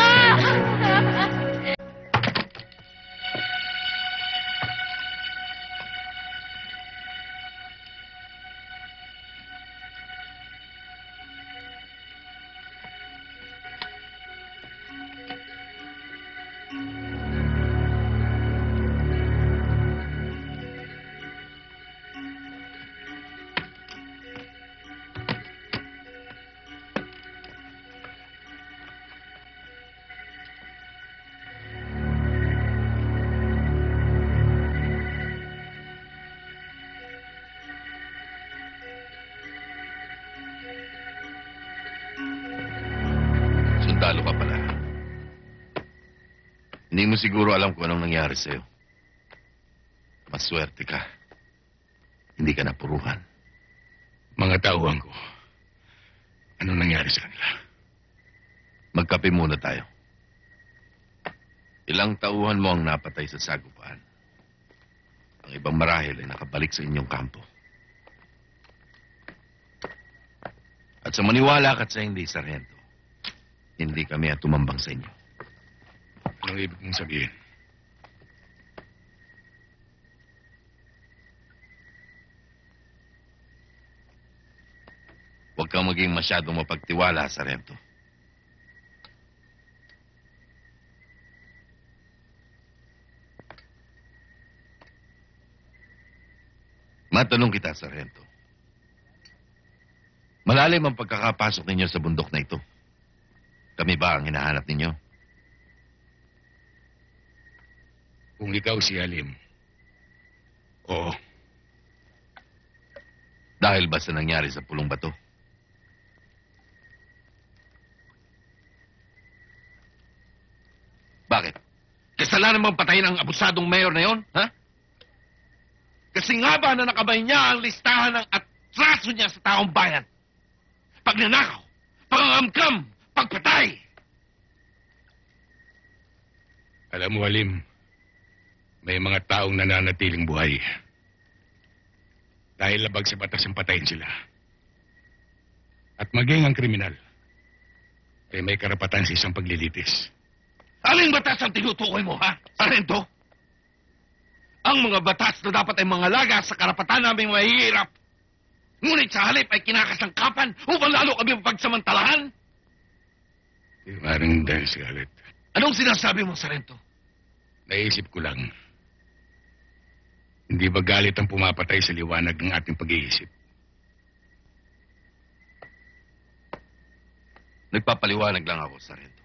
Sundalo ka pala. Hindi mo siguro alam kung anong nangyari sa'yo. Maswerte ka. Hindi ka napuruhan. Mga tauhan ko, anong nangyari sa kanila? Magkape muna tayo. Ilang tauhan mo ang napatay sa sagupaan. Ang ibang marahil ay nakabalik sa inyong kampo. At sa maniwala ka at sa hindi, Sargento, hindi kami at tumambang sa inyo. Anong ibig mong sabihin? Huwag kang maging masyadong mapagtiwala, Sargento. Matanong kita, Sargento. Malalim ang pagkakapasok ninyo sa bundok na ito. Kami ba ang hinahanap ninyo? Kung ikaw si Halim, oo. Dahil ba sa nangyari sa pulong bato? Bakit? Kasalanan bang patayin ang abusadong mayor na yon, ha? Kasi nga ba na nakabay niya ang listahan ng atraso niya sa taong bayan? Pagnanakaw, pangangamkam, pagpatay. Alam mo, Halim, may mga taong nananatiling buhay. Dahil labag sa batas ang patayin sila. At maging ang kriminal, ay may karapatan sa isang paglilitis. Aling batas ang tinutukoy mo, ha? Sargento? Ang mga batas na dapat ay mga laga sa karapatan naming mahihirap. Ngunit sa halip ay kinakasangkapan upang lalo kami mapagsamantalahan. Di maaaring dahil si Galit. Anong sinasabi mo, Sargento? Naisip ko lang, hindi ba galit ang pumapatay sa liwanag ng ating pag-iisip? Nagpapaliwanag lang ako, Sargento.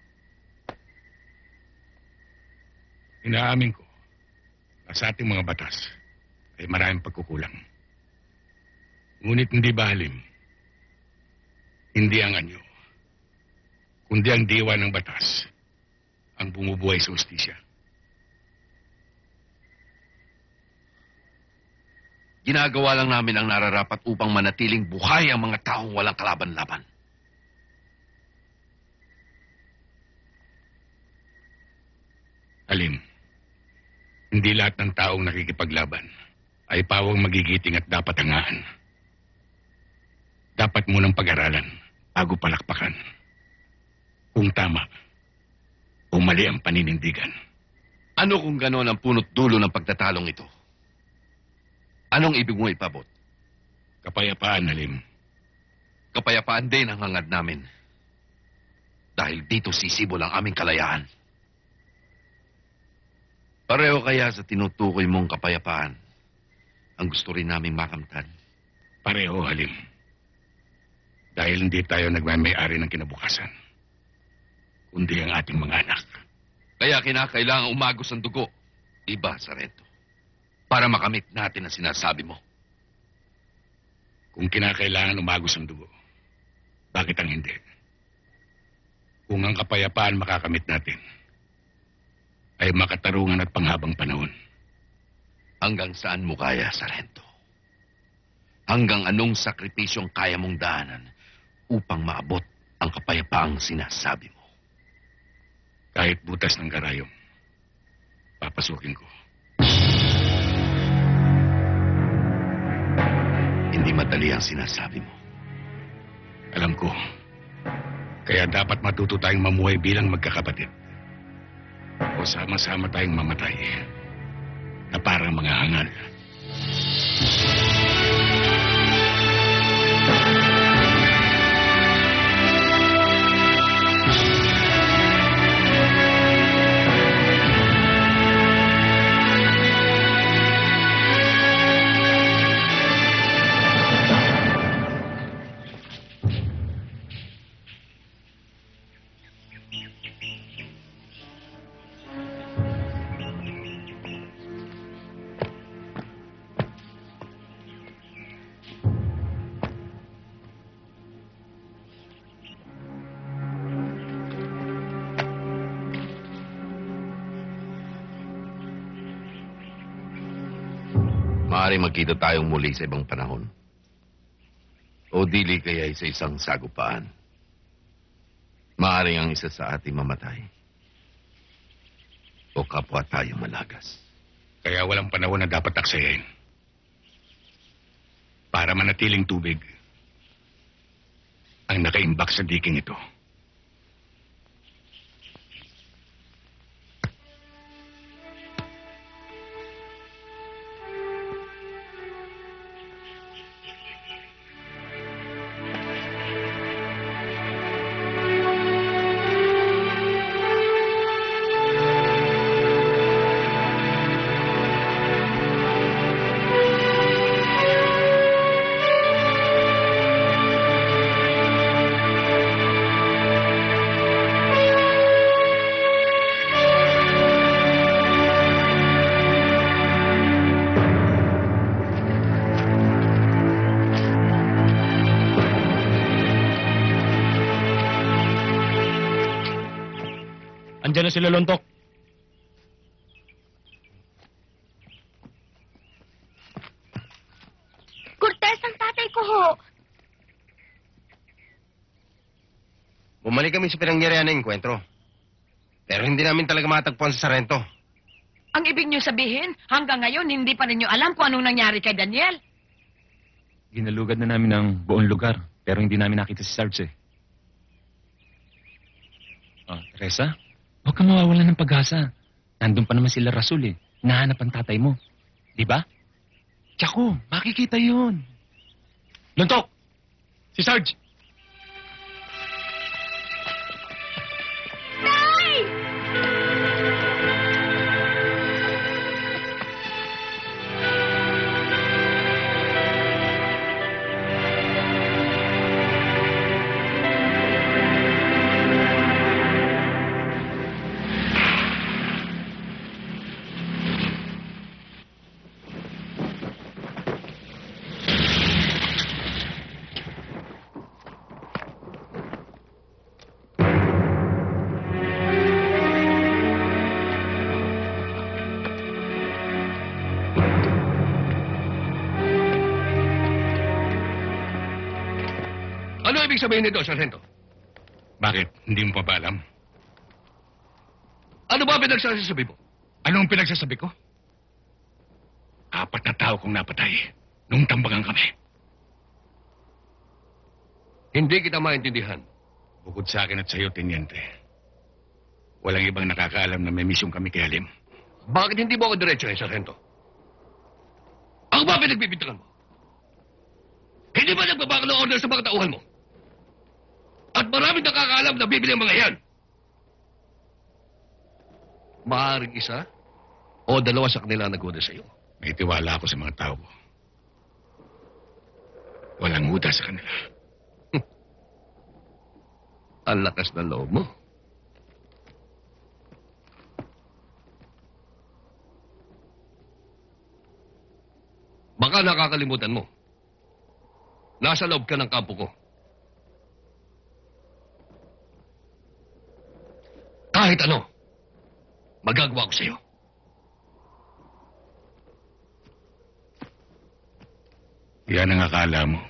Inaamin ko na sa ating mga batas ay maraming pagkukulang. Ngunit hindi ba, Halim, hindi ang anyo, kundi ang diwa ng batas ang bumubuhay sa hustisya. Ginagawa lang namin ang nararapat upang manatiling buhay ang mga taong walang kalaban-laban. Halim, hindi lahat ng taong nakikipaglaban ay pawang magigiting at dapat hangaan. Dapat munang pag-aralan bago palakpakan. Kung tama o mali ang paninindigan. Ano kung gano'n ang punot dulo ng pagtatalong ito? Anong ibig mo ipabot? Kapayapaan, Halim. Kapayapaan din ang hangad namin. Dahil dito sisibol ang aming kalayaan. Pareho kaya sa tinutukoy mong kapayapaan ang gusto rin naming makamtan? Pareho, Halim. Dahil hindi tayo nagmamay-ari ng kinabukasan, kundi ang ating mga anak. Kaya kinakailangan umagos ang dugo, iba, Sargento, para makamit natin ang sinasabi mo. Kung kinakailangan umagos ang dugo, bakit ang hindi? Kung ang kapayapaan makakamit natin, ay makatarungan at panghabang panahon. Hanggang saan mo kaya, Sargento? Hanggang anong sakripisyong kaya mong daanan upang maabot ang kapayapaang sinasabi mo? Kahit butas ng karayom, papasukin ko. Hindi madali ang sinasabi mo. Alam ko. Kaya dapat matuto tayong mamuhay bilang magkakapatid. O sama-sama tayong mamatay na parang mga hangal. Maaaring magkita tayong muli sa ibang panahon. O dili kaya sa isang sagupaan. Maaaring ang isa sa ating mamatay. O kapwa tayo malagas. Kaya walang panahon na dapat aksayain. Para manatiling tubig ang nakaimbak sa diking ito. Andiyan na sila, Lontok. Cortez, ang tatay ko ho. Bumalik kami sa pinangyarihan ng enkwentro. Pero hindi namin talaga matagpuan sa Sarento. Ang ibig niyo sabihin, hanggang ngayon, hindi pa ninyo alam kung anong nangyari kay Daniel. Ginalugad na namin ang buong lugar, pero hindi namin nakita si Sarge eh. Oh, Teresa, huwag kang mawawalan ng pag-asa. Nandun pa naman sila Rasul eh. Nahanap ang tatay mo. Di ba? Tsako, makikita yun. Lontok! Si Sarge! Tay! Ano ibig sabihin nito, Sargento? Bakit? Hindi mo pa ba alam? Ano ba pinagsasabi mo? Anong pinagsasabi ko? Apat na tao kong napatay nung tambagan kami. Hindi kita maintindihan. Bukod sa akin at sa iyo, Teniente. Walang ibang nakakaalam na may misyong kami kay Halim. Bakit hindi mo ako diretso eh, Sargento? Ako ba pinagbibintangan mo? Hindi ba nagbabaka ng order sa mga tauhan mo? At maraming nakakaalam na bibili ang mga yan. Maaaring isa o dalawa sa kanila ang nag-order sa iyo. May tiwala ako sa mga tao ko. Walang huda sa kanila. Ang lakas ng loob mo. Baka nakakalimutan mo. Nasa loob ka ng kampo ko. Kahit ano, magagawa ko sa'yo. Yan ang akala mo.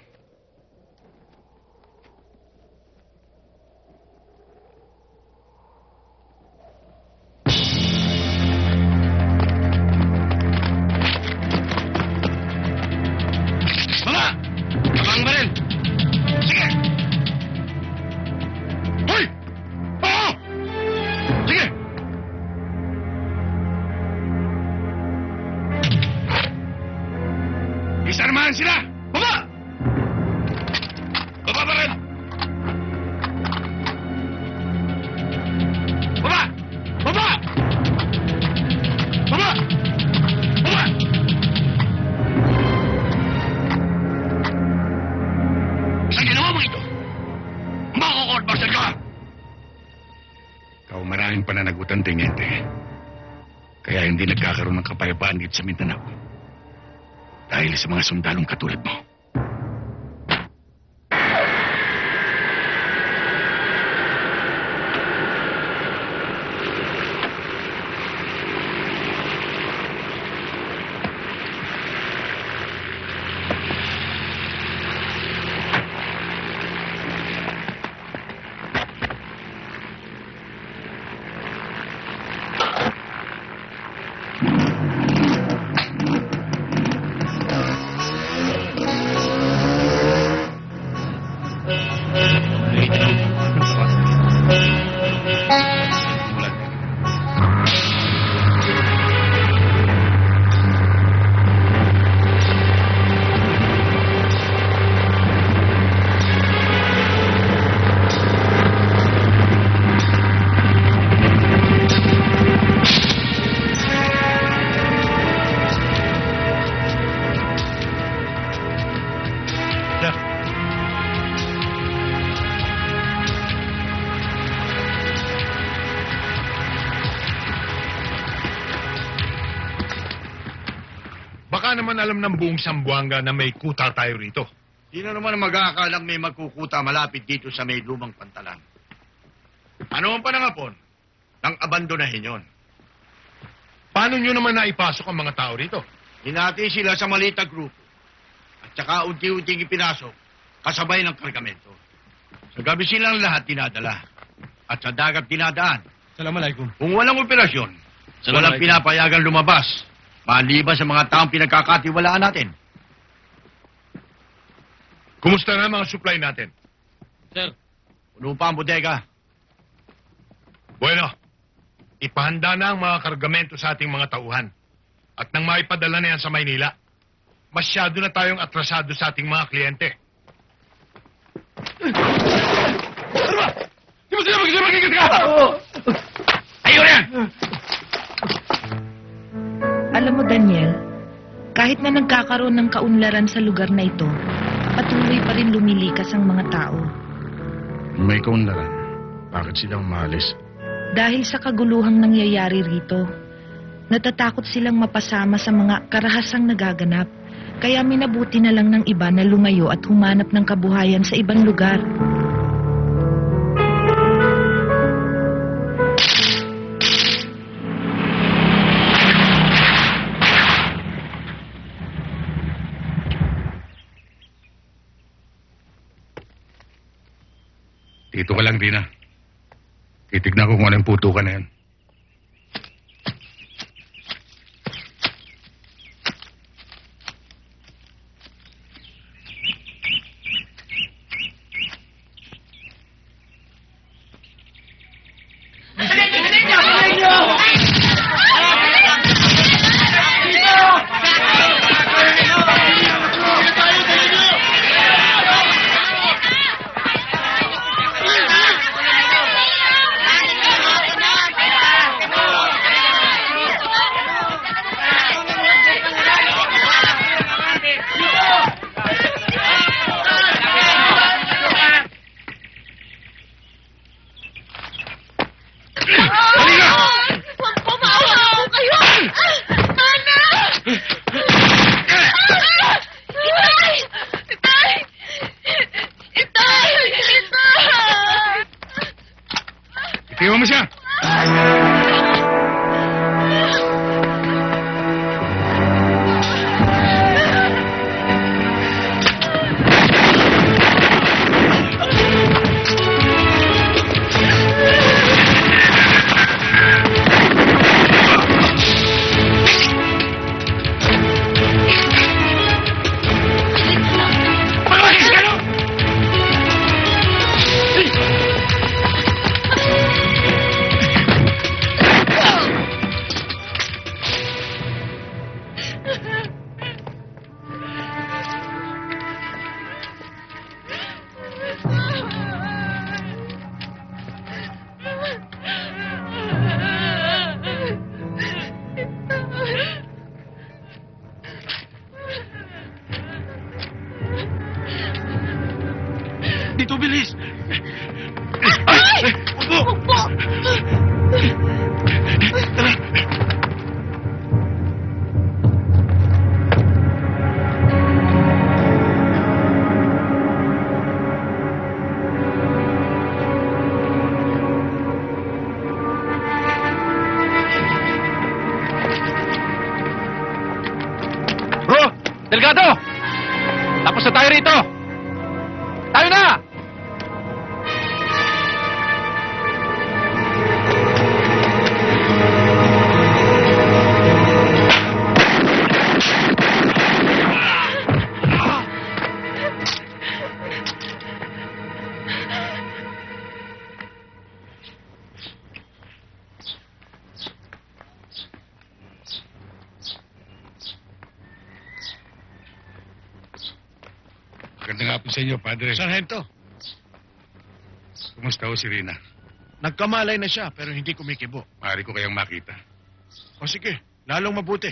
Baba! Baba ang baril! Sige! Hoy! Oo! Sige! Isarmahan sila! Baba! Baba baril! Baba! Baba! Baba! Baba! Sa ginawa mo ito, mako-court martial ka! Ikaw maraming pananagutan, Teniente. Kaya hindi nagkakaroon ng kapayapaan dito sa Mindanao. Dahil sa mga sundalong katulad mo. baka naman alam ng buong Sambuanga na may kuta tayo rito. Sino naman ang mag-aakalang may magkukuta malapit dito sa may lumang pantalan? Ano ang panangapon? Nang abandonahin yon. Paano nyo naman naipasok ang mga tao rito? Hinati sila sa maliit na grupo. At saka unti-unting ipinasok, kasabay ng kargamento. Sa gabi silang lahat dinadala. At sa dagat dinadaan. Assalamualaikum. Kung walang operasyon, walang pinapayagan lumabas. Maliban sa mga taong pinagkakatiwalaan natin. Kumusta na mga supply natin? Sir. Puno pa ang bodega. Bueno, ipahanda na ang mga kargamento sa ating mga tauhan. At nang maipadala na yan sa Maynila, masyado na tayong atrasado sa ating mga kliyente. Di mo sila mag-isip magiging ka! Ayun yan! Alam mo, Daniel, kahit na nagkakaroon ng kaunlaran sa lugar na ito, patuloy pa rin lumilikas ang mga tao. May kaunlaran. Bakit silang maalis? Dahil sa kaguluhang nangyayari rito, natatakot silang mapasama sa mga karahasang nagaganap. Kaya minabuti na lang ng iba na lumayo at humanap ng kabuhayan sa ibang lugar. Dito ka lang, Dina. Titignan ko kung ano yung putukan na yan. Itiwan mo siya! Dito, bilis! Ay! Upo! Upo! Tara! Bro! Delgado! Tapos na tayo rito! Tayo na! Maganda nga po sa inyo, Padre. Sargento, Kumusta ho si Rina? nagkamalay na siya pero hindi kumikibo. Maaari ko kayang makita. O sige, lalong mabuti.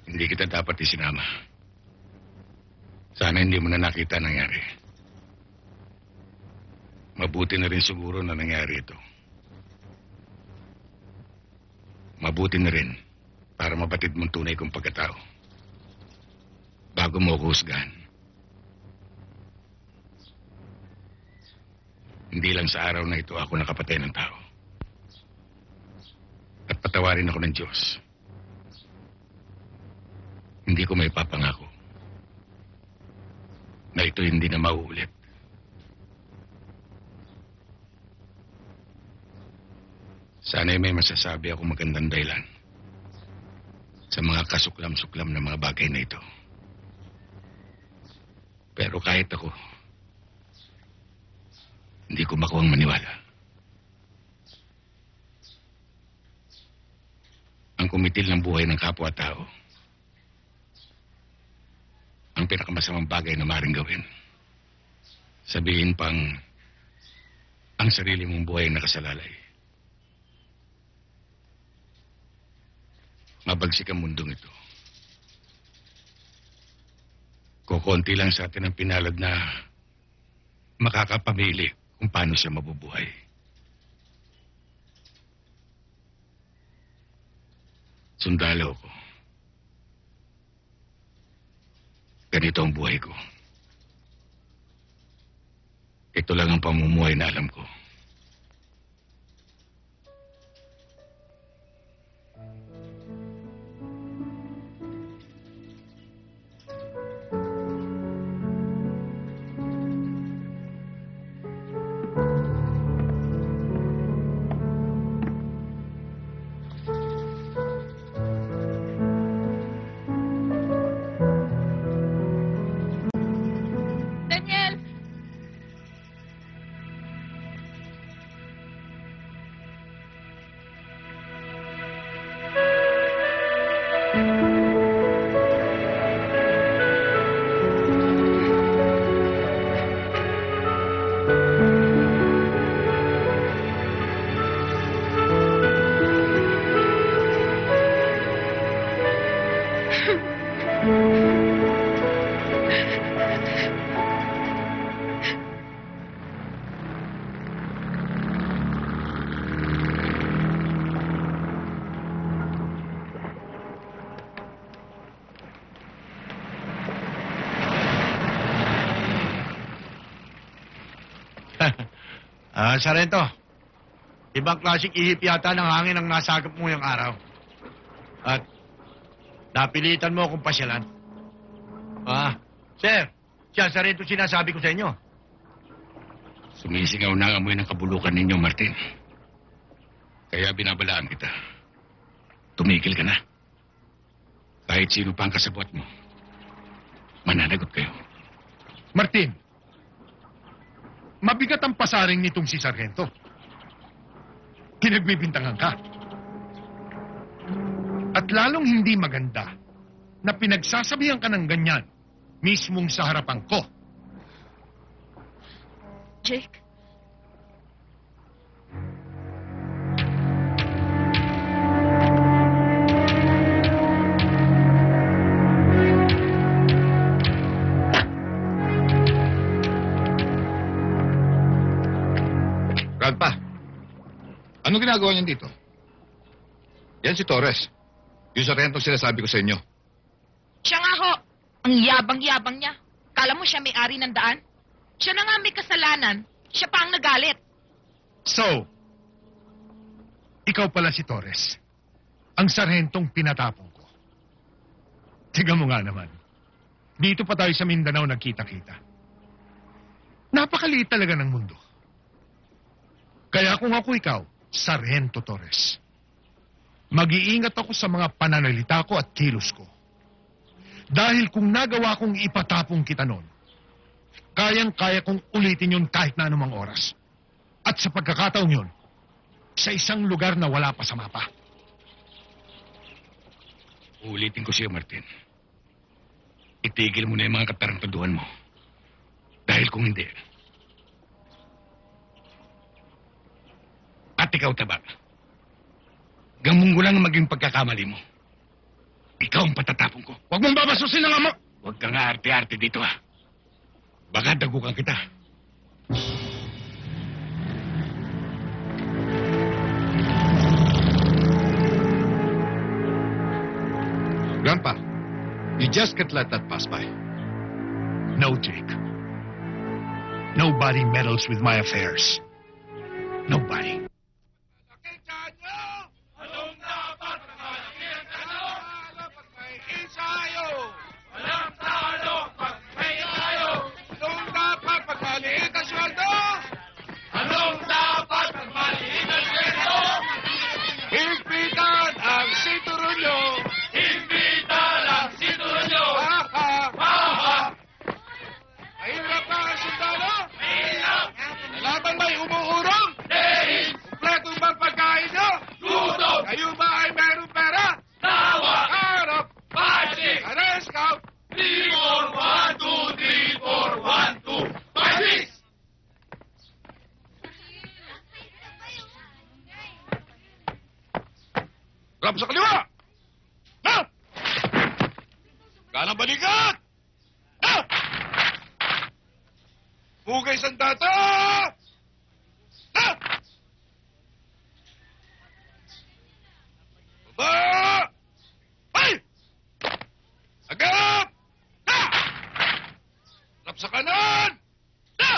Hindi kita dapat isinama. Sana hindi mo na nakita ang nangyari. Mabuti na rin siguro na nangyari ito. Mabuti na rin para mabatid mong tunay kong pagkatao. Bago mo ako husgahan. Hindi lang sa araw na ito ako nakapatay ng tao. At patawarin ako ng Diyos. Hindi ko may papangako na ito hindi na mauulit. Sana'y may masasabi ako magandang dahilan sa mga kasuklam-suklam na mga bagay na ito. Pero kahit ako, hindi ko makuhang maniwala. Ang kumitil ng buhay ng kapwa-tao, ang pinakamasamang bagay na maaaring gawin. Sabihin pang ang sarili mong buhay na nakasalalay. Mabagsik ang mundong ito. Kukunti lang sa atin ang pinalad na makakapamili kung paano siya mabubuhay. Sundalo ko. Ganito ang buhay ko. Ito lang ang pamumuhay na alam ko. Daniel! Ah, Sarento. Ibang klaseng ihip yata ng hangin ang nasagap mo yung araw. At napilitan mo akong pasyalan. Ah, sir, siya Sarento sinasabi ko sa inyo. Sumisingaw na ang amoy ng kabulukan ninyo, Martin. Kaya binabalaan kita. Tumigil ka na. Kahit sino pa ang kasabwat mo, mananagot kayo. Martin, mabigat ang pasaring nitong si Sargento. Pinagbibintangan ka. At lalong hindi maganda na pinagsasabihan ka ng ganyan mismong sa harapan ko. Jake, Grandpa, ano ginagawa niyan dito? Yan si Torres. Yung sarentong sinasabi ko sa inyo. Siya nga ho. Ang yabang-yabang niya. Kala mo siya may-ari ng daan? Siya na nga may kasalanan. Siya pa ang nagalit. So, ikaw pala si Torres. Ang sarhentong pinatapong ko. Tiga mo nga naman. Dito pa tayo sa Mindanao nagkita-kita. Napakaliit talaga ng mundo. Kaya kung ako ikaw, Sargento Torres, mag-iingat ako sa mga pananalita ko at kilos ko. Dahil kung nagawa kong ipatapong kita noon, kayang-kaya kong ulitin yun kahit na anumang oras. At sa pagkakataong yun, sa isang lugar na wala pa sa mapa. Ulitin ko siya, Martin. Itigil mo na yung mga katarantaduhan mo. Dahil kung hindi, at ikaw, Taba, gamong ko lang ang maging pagkakamali mo. ikaw ang patatapon ko. Huwag mong babasusin ang ama! Huwag ka nga arte-arte dito, ha? Baka dagukan kita. Grandpa, you just can't let that pass by. No, Jake. Nobody meddles with my affairs. Nobody. Higpitan ang situro nyo! Higpitan ang situro nyo! Ha, ha! Ha, ha! Mahirap ba ang sundalo? Mahirap! Nalaban ba'y umuurong? Hindi! Kumpletong bang pagkain nyo? Gutom! Kayo ba ay meron pera? Tawa! Harap! Magic! Arrest scout! three, four, one, two, three, four, one, two, five, six! Rap sa kaliwa! Ha! Kanang balikat! Ha! Bugay sandata! Ha! Baba! Ay! Agap! Ha! Rap sa kanan! Ha!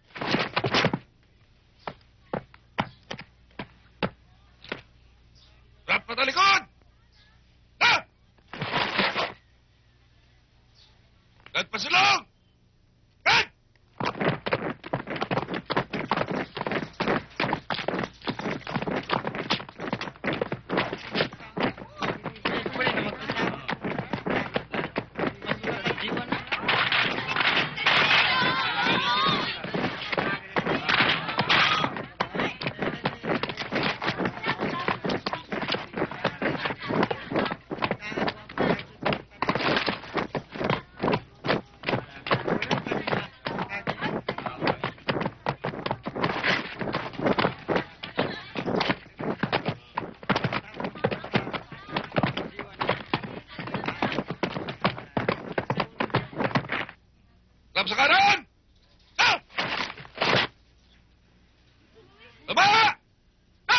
Rap patalikod! Ha! Gat pasilong! Gat! Rap sa kanan! Ha! Baba! Ha!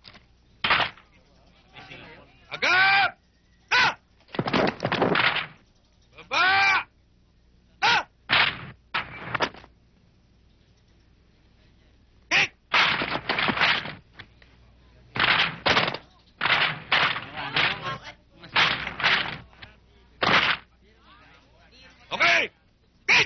Agap! Ha! Baba! Ha! Hit! Okay! Hit!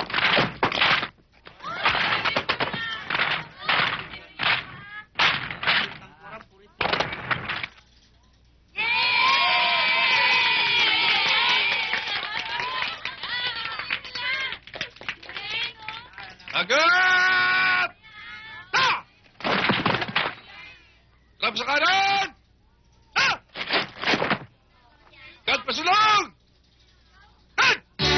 Agap! Ha! Rap sa kanan! Ha! Gat pasulong! Gat!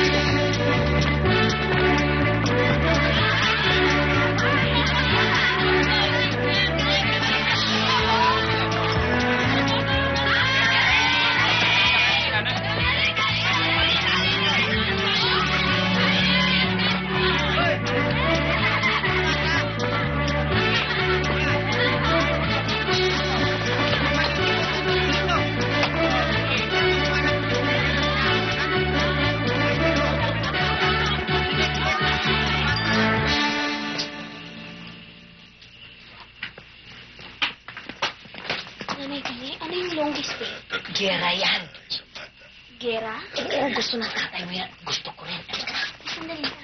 Nanay, Gani, ano yung longest day? Gera yan. Gera? Oo, gusto ng tatay mo yan. Gusto ko rin. Halika. Sandali lang.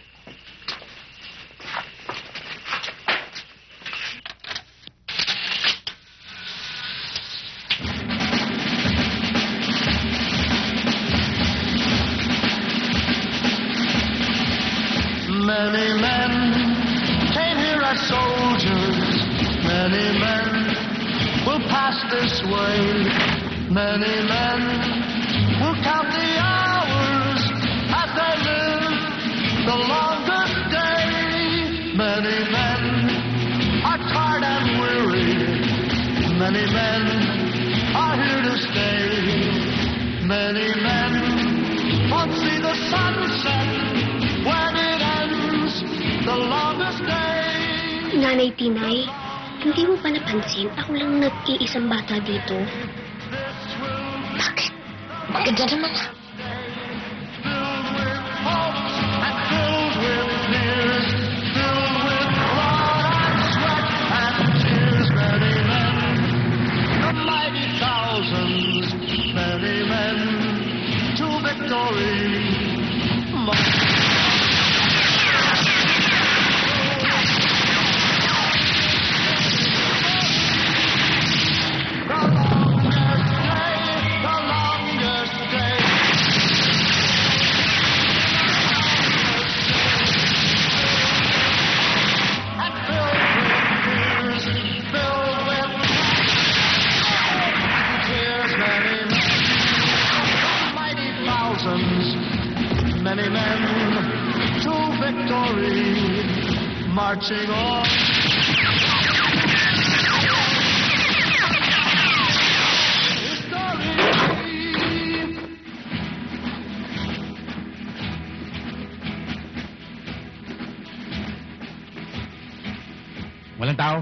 Many men came here as soldiers. Many men will pass this way. Many men will count the hours as they live the longest day. Many men are tired and weary. Many men are here to stay. Many men won't see the sunset when it ends the longest day. Nanay Tinay, hindi mo ba napansin ako lang nag-iisang bata dito? Bakit? Bakit dyan naman ah? Filled with fears, filled with blood and sweat and tears. Many men, the mighty thousands, many men to victory. The longest day, the longest day. And filled with fears, filled with and tears, many men, mighty thousands, many men to victory, marching on. History. Walang tao.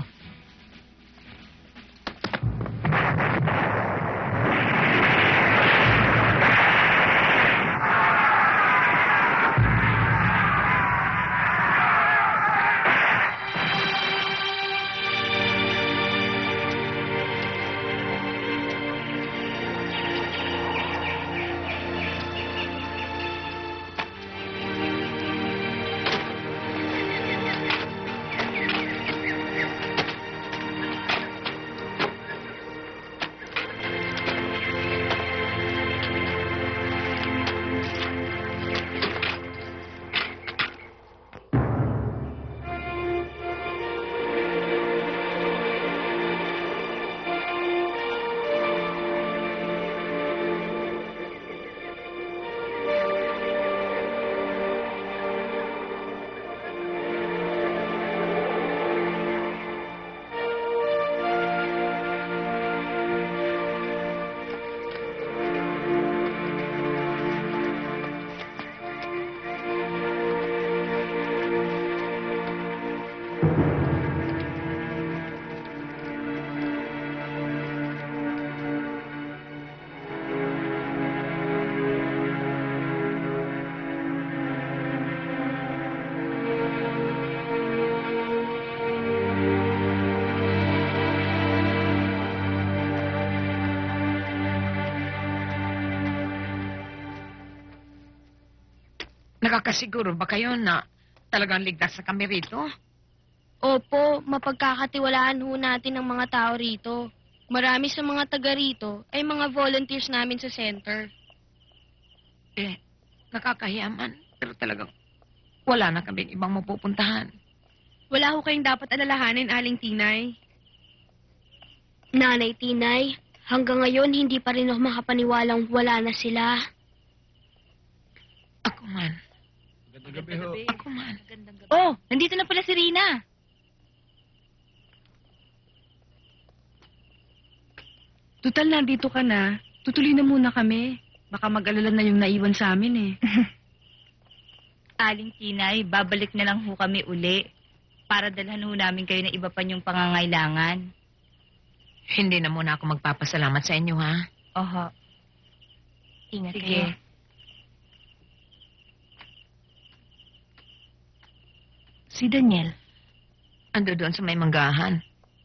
Nakakasiguro ba kayo na talagang ligtas na kami rito? Opo, mapagkakatiwalaan ho natin ang mga tao rito. Marami sa mga taga rito ay mga volunteers namin sa center. Eh, nakakahiyaman. Pero talagang wala na kaming ibang mapupuntahan. Wala ho kayong dapat alalahanin, Aling Tinay. Nanay Tinay, hanggang ngayon hindi pa rin ako makapaniwalang wala na sila. Ako man. Ako man. Oh, nandito na pala si Rina. Tutal, nandito ka na. Tutuloy na muna kami. Baka mag-alala na yung naiwan sa amin eh. Aling Tinay, babalik na lang ho kami uli para dalhan ho namin kayo ng iba pa niyong pangangailangan. Hindi na muna ako magpapasalamat sa inyo, ha? Oho. Ingat Sige. kayo. Si Daniel. Ando doon sa may manggahan.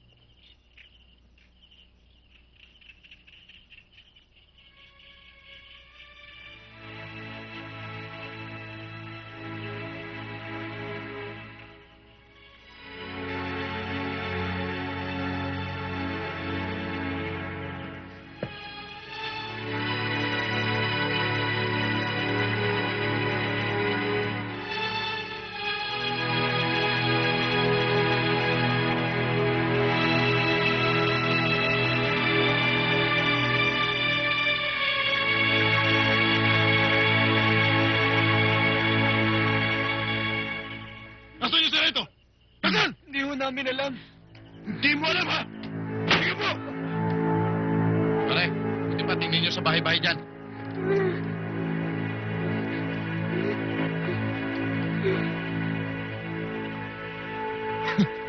Nasaan yung sarento? Nasaan? Hindi ho namin alam. Hindi mo alam, ha? Sige mo! Pare, buti pa tingnan nyo sa bahay-bahay dyan.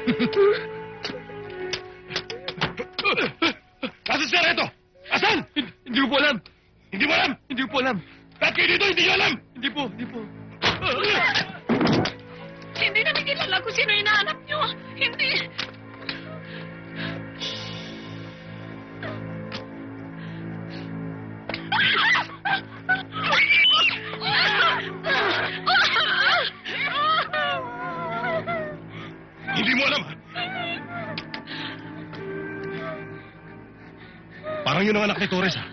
Asan si Sargento? Asan? Hindi ko po alam. Hindi mo alam? Hindi ko po alam. Lahat kayo dito, hindi nyo alam. Hindi po, hindi po. Hindi namin kilala kung sino hinahanap nyo. Hindi. Hindi mo alam, ha? Parang yun ang anak ni Torres, ha?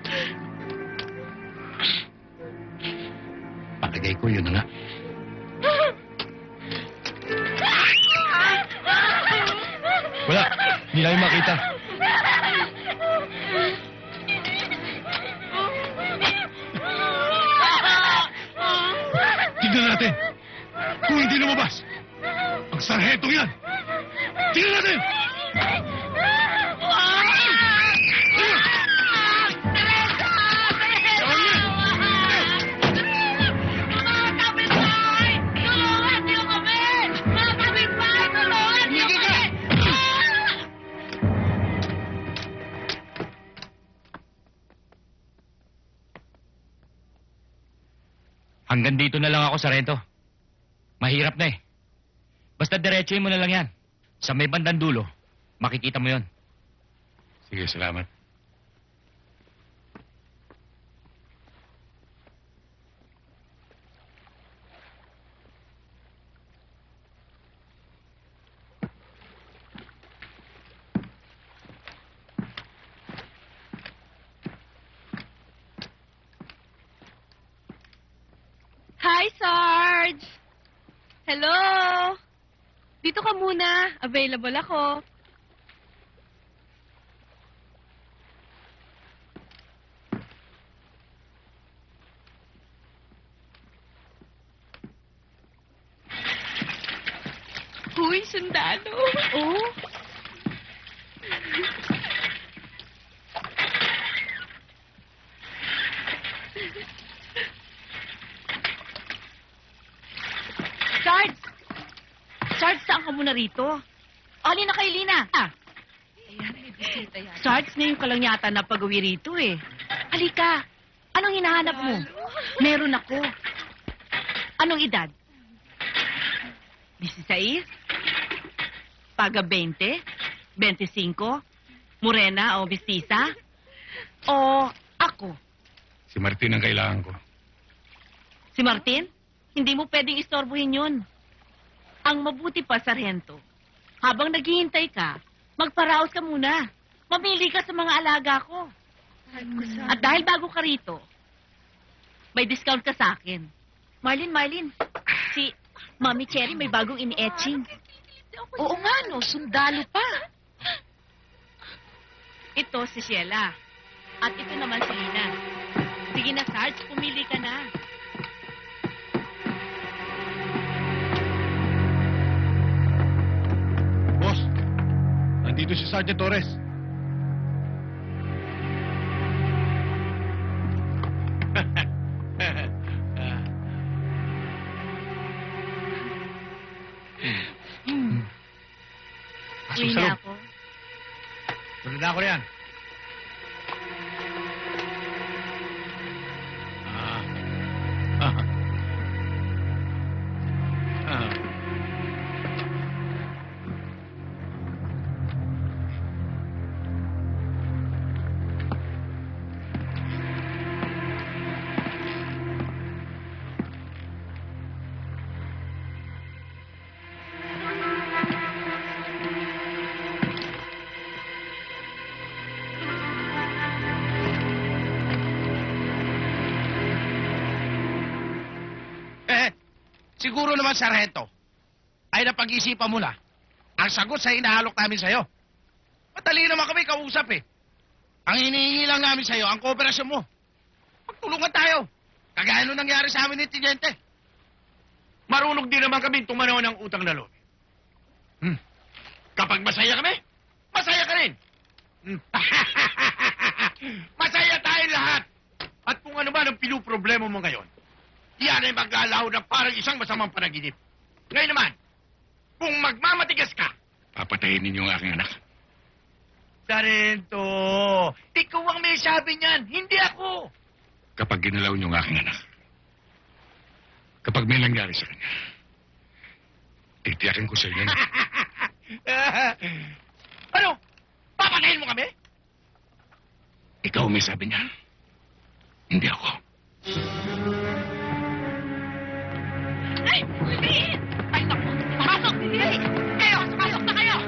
Palagay ko yun na nga. Wala. Hindi namin makita. Tignan natin. Kung hindi lumabas, ang sarhento yan. Tignan natin! Hanggang dito na lang ako, Sargento. Mahirap na eh. Basta diretsuhin mo na lang yan. Sa may bandang dulo, makikita mo yon. Sige, salamat. Hi, Sarge! Hello! Dito ka muna. Available ako. Huy, sundalo. Oh? Sarge! Sarge, saan ka muna rito? Alin na kay Lina? Ah. Sarge, ngayon ka lang yata na pag-uwi rito eh. Halika. Anong hinahanap mo? Meron ako. Anong edad? Disisays? Paga twenty? twenty-five? Morena o mestiza? O ako? Si Martin ang kailangan ko. Si Martin? Hindi mo pwedeng istorbohin yun. Ang mabuti pa, Sargento, habang naghihintay ka, magparaos ka muna. Mamili ka sa mga alaga ko. At dahil bago ka rito, may discount ka sa akin. Marlin, Marlin, si Mami Cherry may bagong ini-etching. Oo nga, no. Sundalo pa. Ito si Sheila. At ito naman si Lina. Sige na, Sarge, pumili ka na. Boss, nandito si Sergeant Torres. Uwi na ako. Sunod na ako riyan. Ah. Ah. Ah. Siguro naman, Sargento, ay napag-isipan mo na ang sagot sa hinahalok namin sa'yo. Madali naman kami kausap eh. Ang hinihingi lang namin sa'yo, ang kooperasyon mo. Magtulungan tayo. Kagaya nung nangyari sa amin ni Tiniente. Marunong din naman kami tumanaw ng utang na loob. Hmm. Kapag masaya kami, masaya ka rin. Hmm. Masaya tayo lahat. At kung ano man ang pinuproblema mo ngayon, yan ay mag-aalaw na parang isang masamang panaginip. Ngayon naman, kung magmamatigas ka papatayin ninyo ang aking anak. Sarento, ikaw ang may sabi niyan, hindi ako. Kapag ginalaw niyo ang aking anak, kapag may nangyari sa kanya, titiyakin ko sa inyo na Ano? Papatayin mo kami? ikaw may sabi niya. Hindi ako. Ay! Bibihin! Ay, naku! Pasok! Bibihin! Kayo! Pasok na kayo!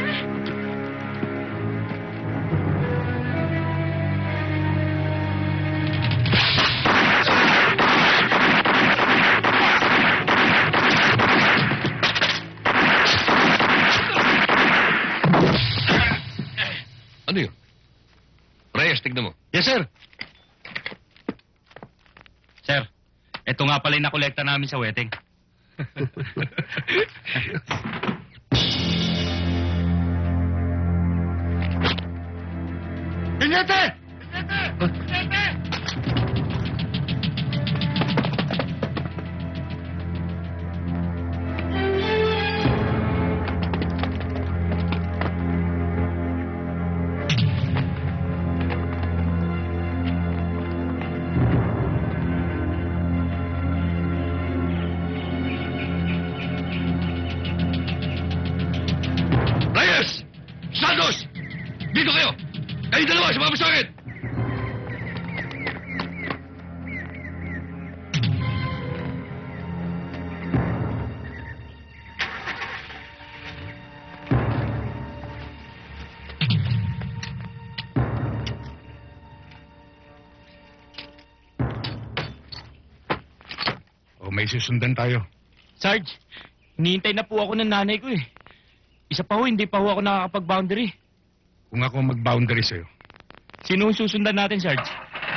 Ano yun? Reyes, tignan mo. Yes, sir. Sir, ito nga pala yung nakolekta namin sa wedding. Pinyete! Pinyete! Reyes! Santos! Dito kayo! Kayo dalawa, sumama sa akin! O may susundan tayo. Sarge, hinihintay na po ako ng nanay ko eh. Isa pa ho, hindi pa ho ako nakakapag-boundary. Kung ako mag-boundary sa'yo, Sino ang susundan natin, Sarge?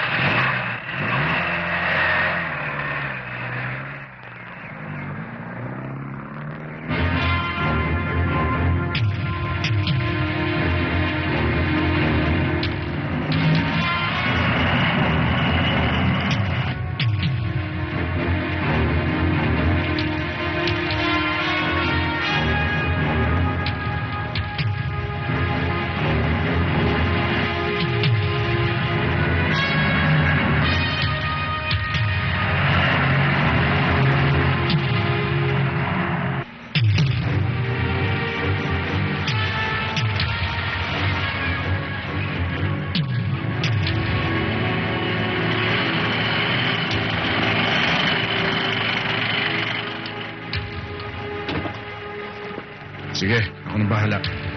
sige, ako nang bahala.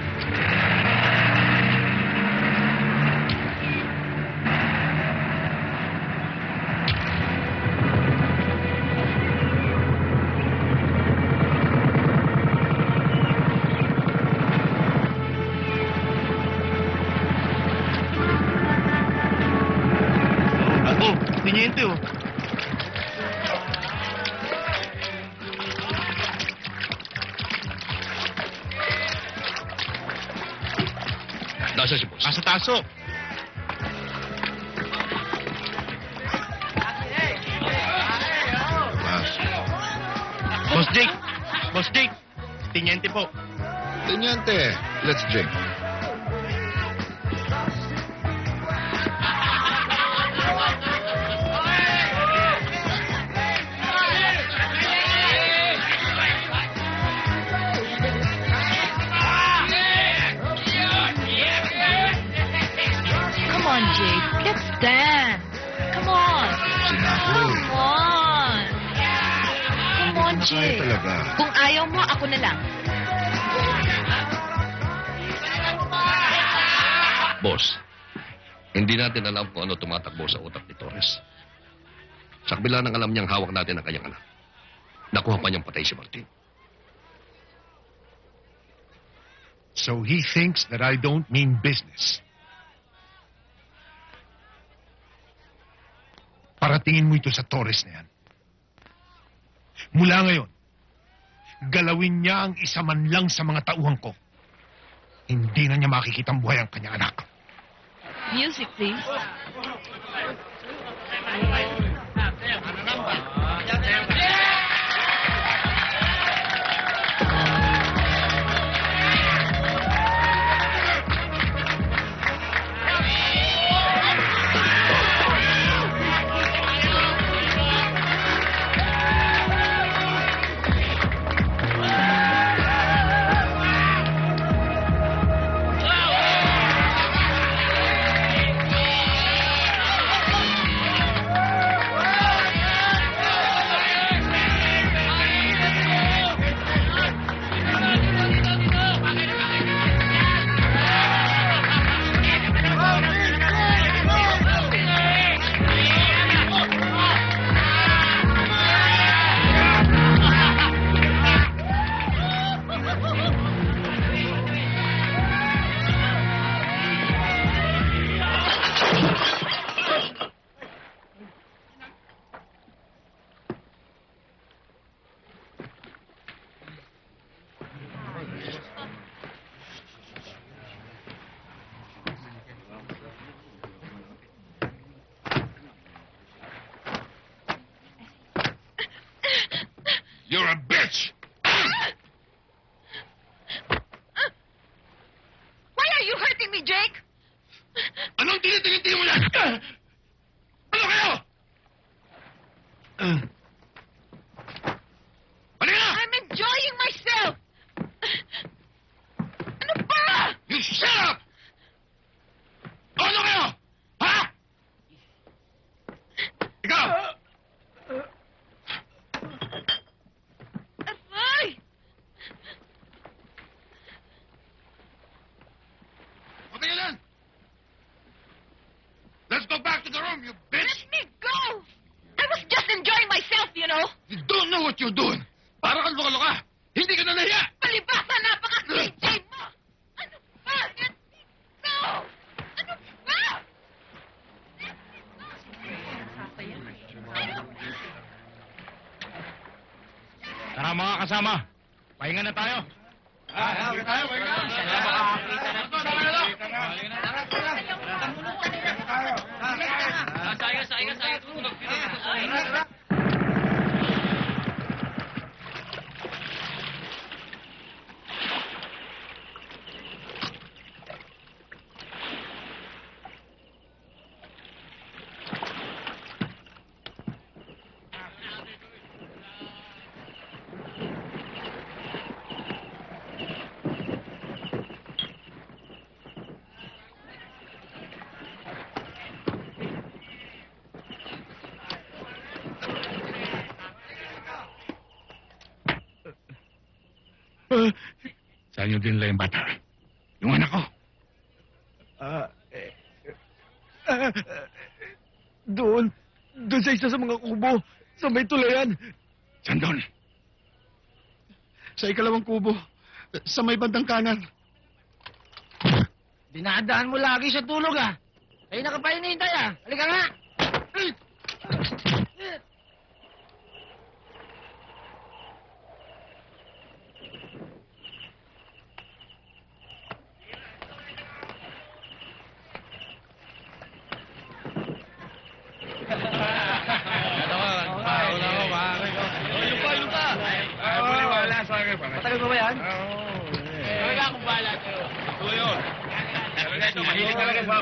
Ako, pinyete oh. Nasa si boss. Nasa taso. Boss Jake. Boss Jake. Tinyente po. Teniente, let's drink. Come on, Jake. Let's dance. Come on. Sinabi. Come on. Come on, Kaya Jake. talaga. Kung ayaw mo, ako na lang. Boss, hindi natin alam kung ano tumatakbo sa utak ni Torres. Sa kabila ng alam niyang hawak natin ang kanyang anak, nakuha pa niyang patay si Martin. So he thinks that I don't mean business. Paratingin mo ito sa Torres na yan. Mula ngayon, galawin niya ang isa man lang sa mga tauhan ko. Hindi na niya makikitang buhay ang kanyang anak. Music, please. You're a bitch! Why are you hurting me, Jake? Anong tinitingin mo yan? Ano kayo? Halika na! I'm enjoying myself! Ano ba? You shut up! Ano kayo? Ha? Ikaw! Ay! Pati ka lang! Let's go back to the room, you bitch! Let me go! I was just enjoying myself, you know? You don't know what you're doing! Para kang luka-luka! Hindi ka na nahiya! Palibasa, napaka-K J mo! Ano ba? Let me go! Ano ba? Tara mga kasama, pahinga na tayo. Ah, tayo, tayo! Saan nyo din yung bata? Yung anak ko. Ah, eh, ah, doon. Doon sa isa sa mga kubo. Sa may tulayan. Saan doon? Sa ikalawang kubo. Sa may bandang kanan. Dinadaan mo lagi sa tulog ah. Ay nakapahinintay ah. Halika nga. Matagal mo ba yan? Oo. Talaga akong bahala sa'yo. Ito yun. Talaga ito, mahilig talaga sa...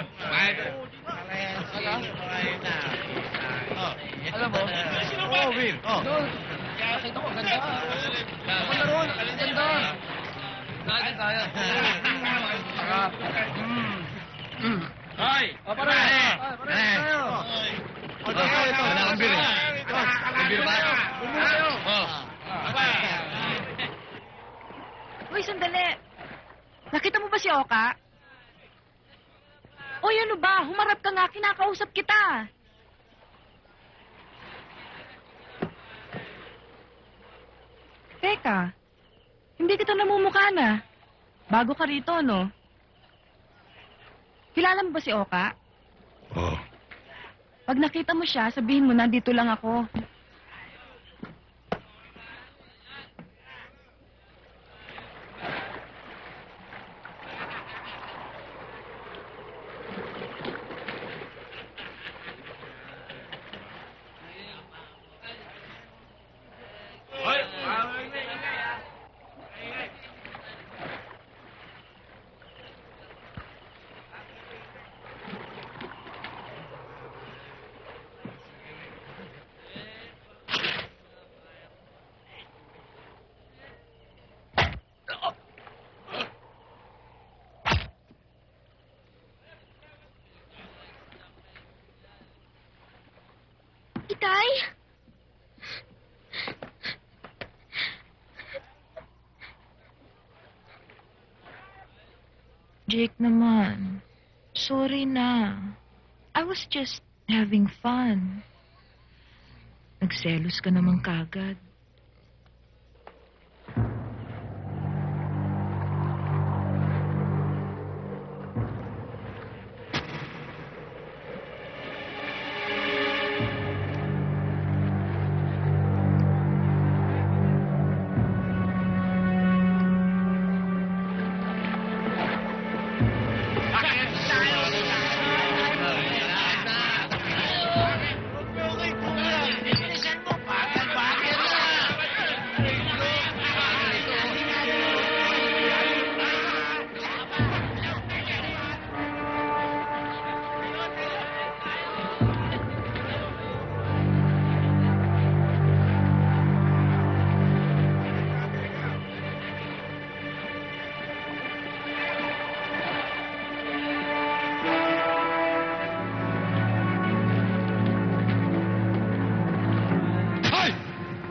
Alam mo? Oo, Will. Doon. Nakita ko, ganda. Ganda roon. Ganda. Saan tayo? Sarap. Hoy! O, pare. Pare, tayo. O, tayo. Ito. Wala kang beer eh. Ito. Ang beer ba? Bumili tayo. Oh. Uy, sandali. Nakita mo ba si Oka? Uy, ano ba? Humarap ka nga, kinakausap kita. Teka, hindi kita namumukha na. Bago ka rito, no? Kilala mo ba si Oka? Oo. Pag nakita mo siya, sabihin mo, nandito lang ako. Itay? Jake naman. Sorry na. I was just having fun. Nagselos ka naman kagad. Bilisan mo, bagal-bagal na.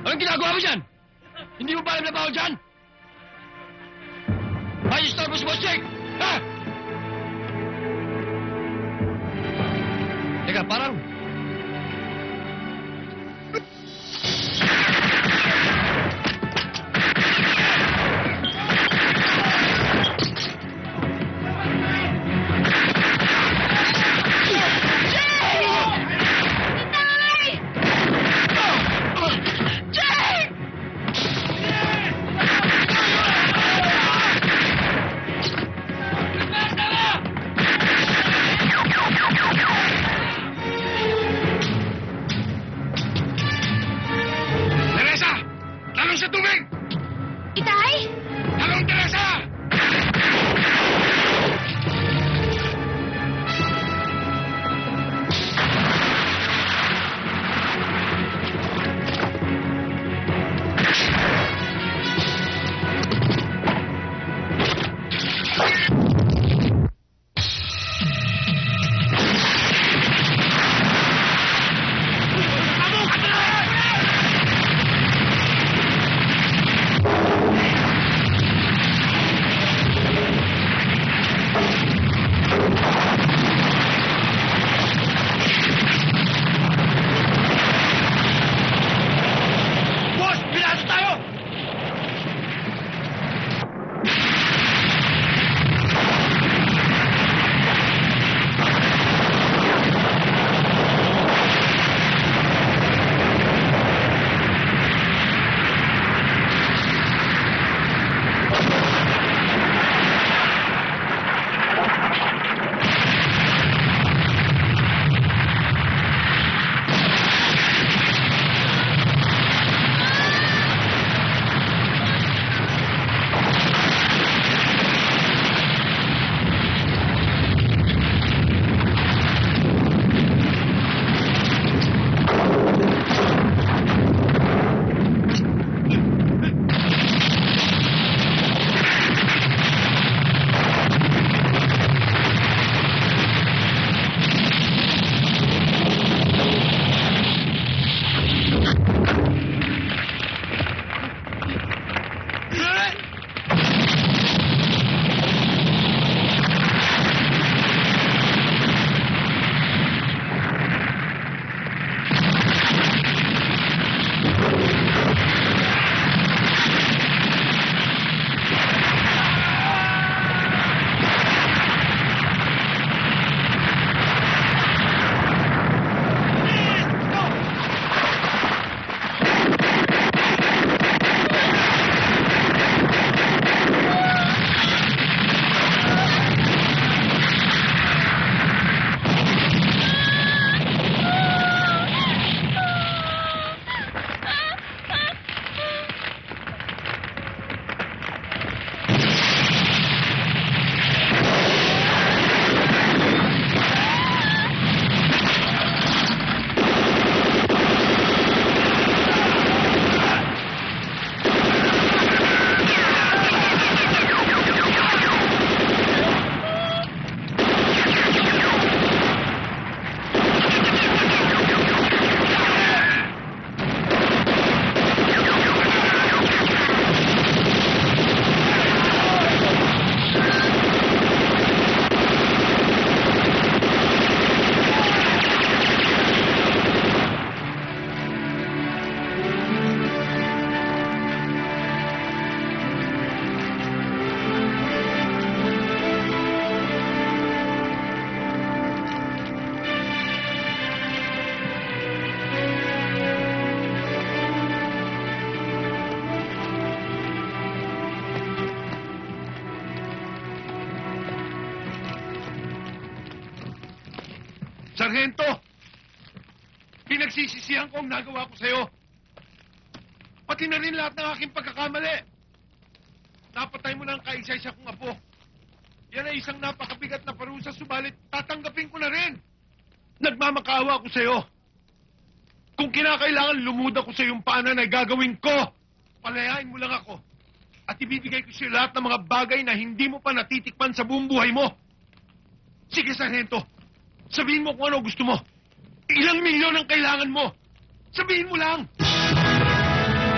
Anong ginagawa mo dyan? Hindi mo ba alam na bawal dyan? Ayos na si Boss Jake! Ha? Teka, parang... Teresa! Talong sa tubig! Itay! Talong, Teresa! Boss! Pinasok tayo! Sargento! Pinagsisisihan ko ang nagawa ko sa'yo. Pati na rin lahat ng aking pagkakamali. Napatay mo na ang kaisa-isa kong apo. Yan ay isang napakabigat na parusa, subalit tatanggapin ko na rin. Nagmamakaawa ko sa'yo. Kung kinakailangan lumuda ko sa iyong paanan ay gagawin ko. Palayain mo lang ako. At ibibigay ko sa'yo lahat ng mga bagay na hindi mo pa natitikman sa buong buhay mo. Sige, Sargento. Sabihin mo kung ano gusto mo. Ilang milyon ang kailangan mo. Sabihin mo lang.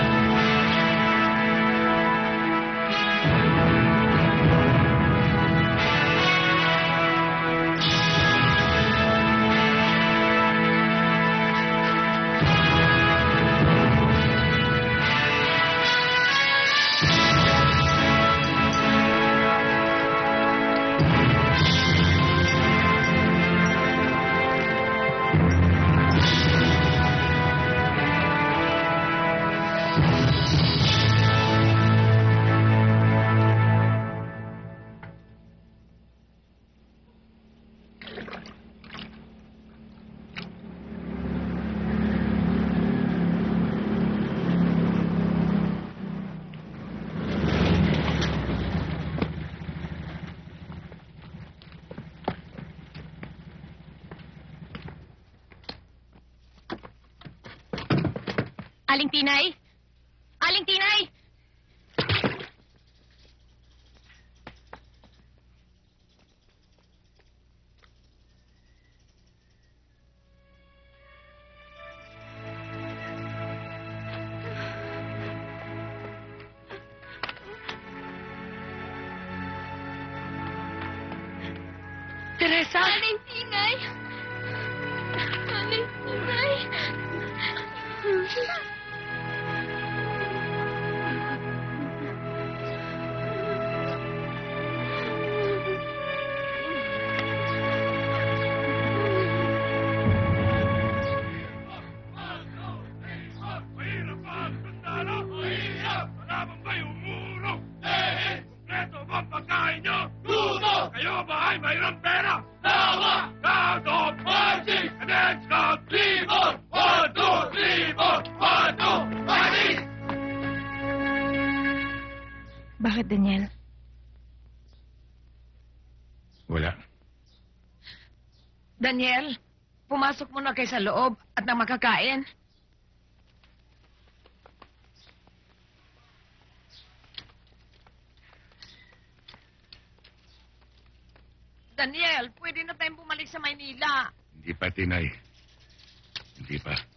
Aling Tinay? Aling Tinay! Teresa! Aling Tinay! Aling Tinay! Kayo ba ay mayroong pera? Tawa! Count of five, six, and then count three, four. One, two, three, four. One, two, five, six. Bakit, Daniel? Wala. Daniel, pumasok muna kayo sa loob at nang makakain. Daniel, pwede na tayong bumalik sa Maynila. Hindi pa, Tinay. Hindi pa.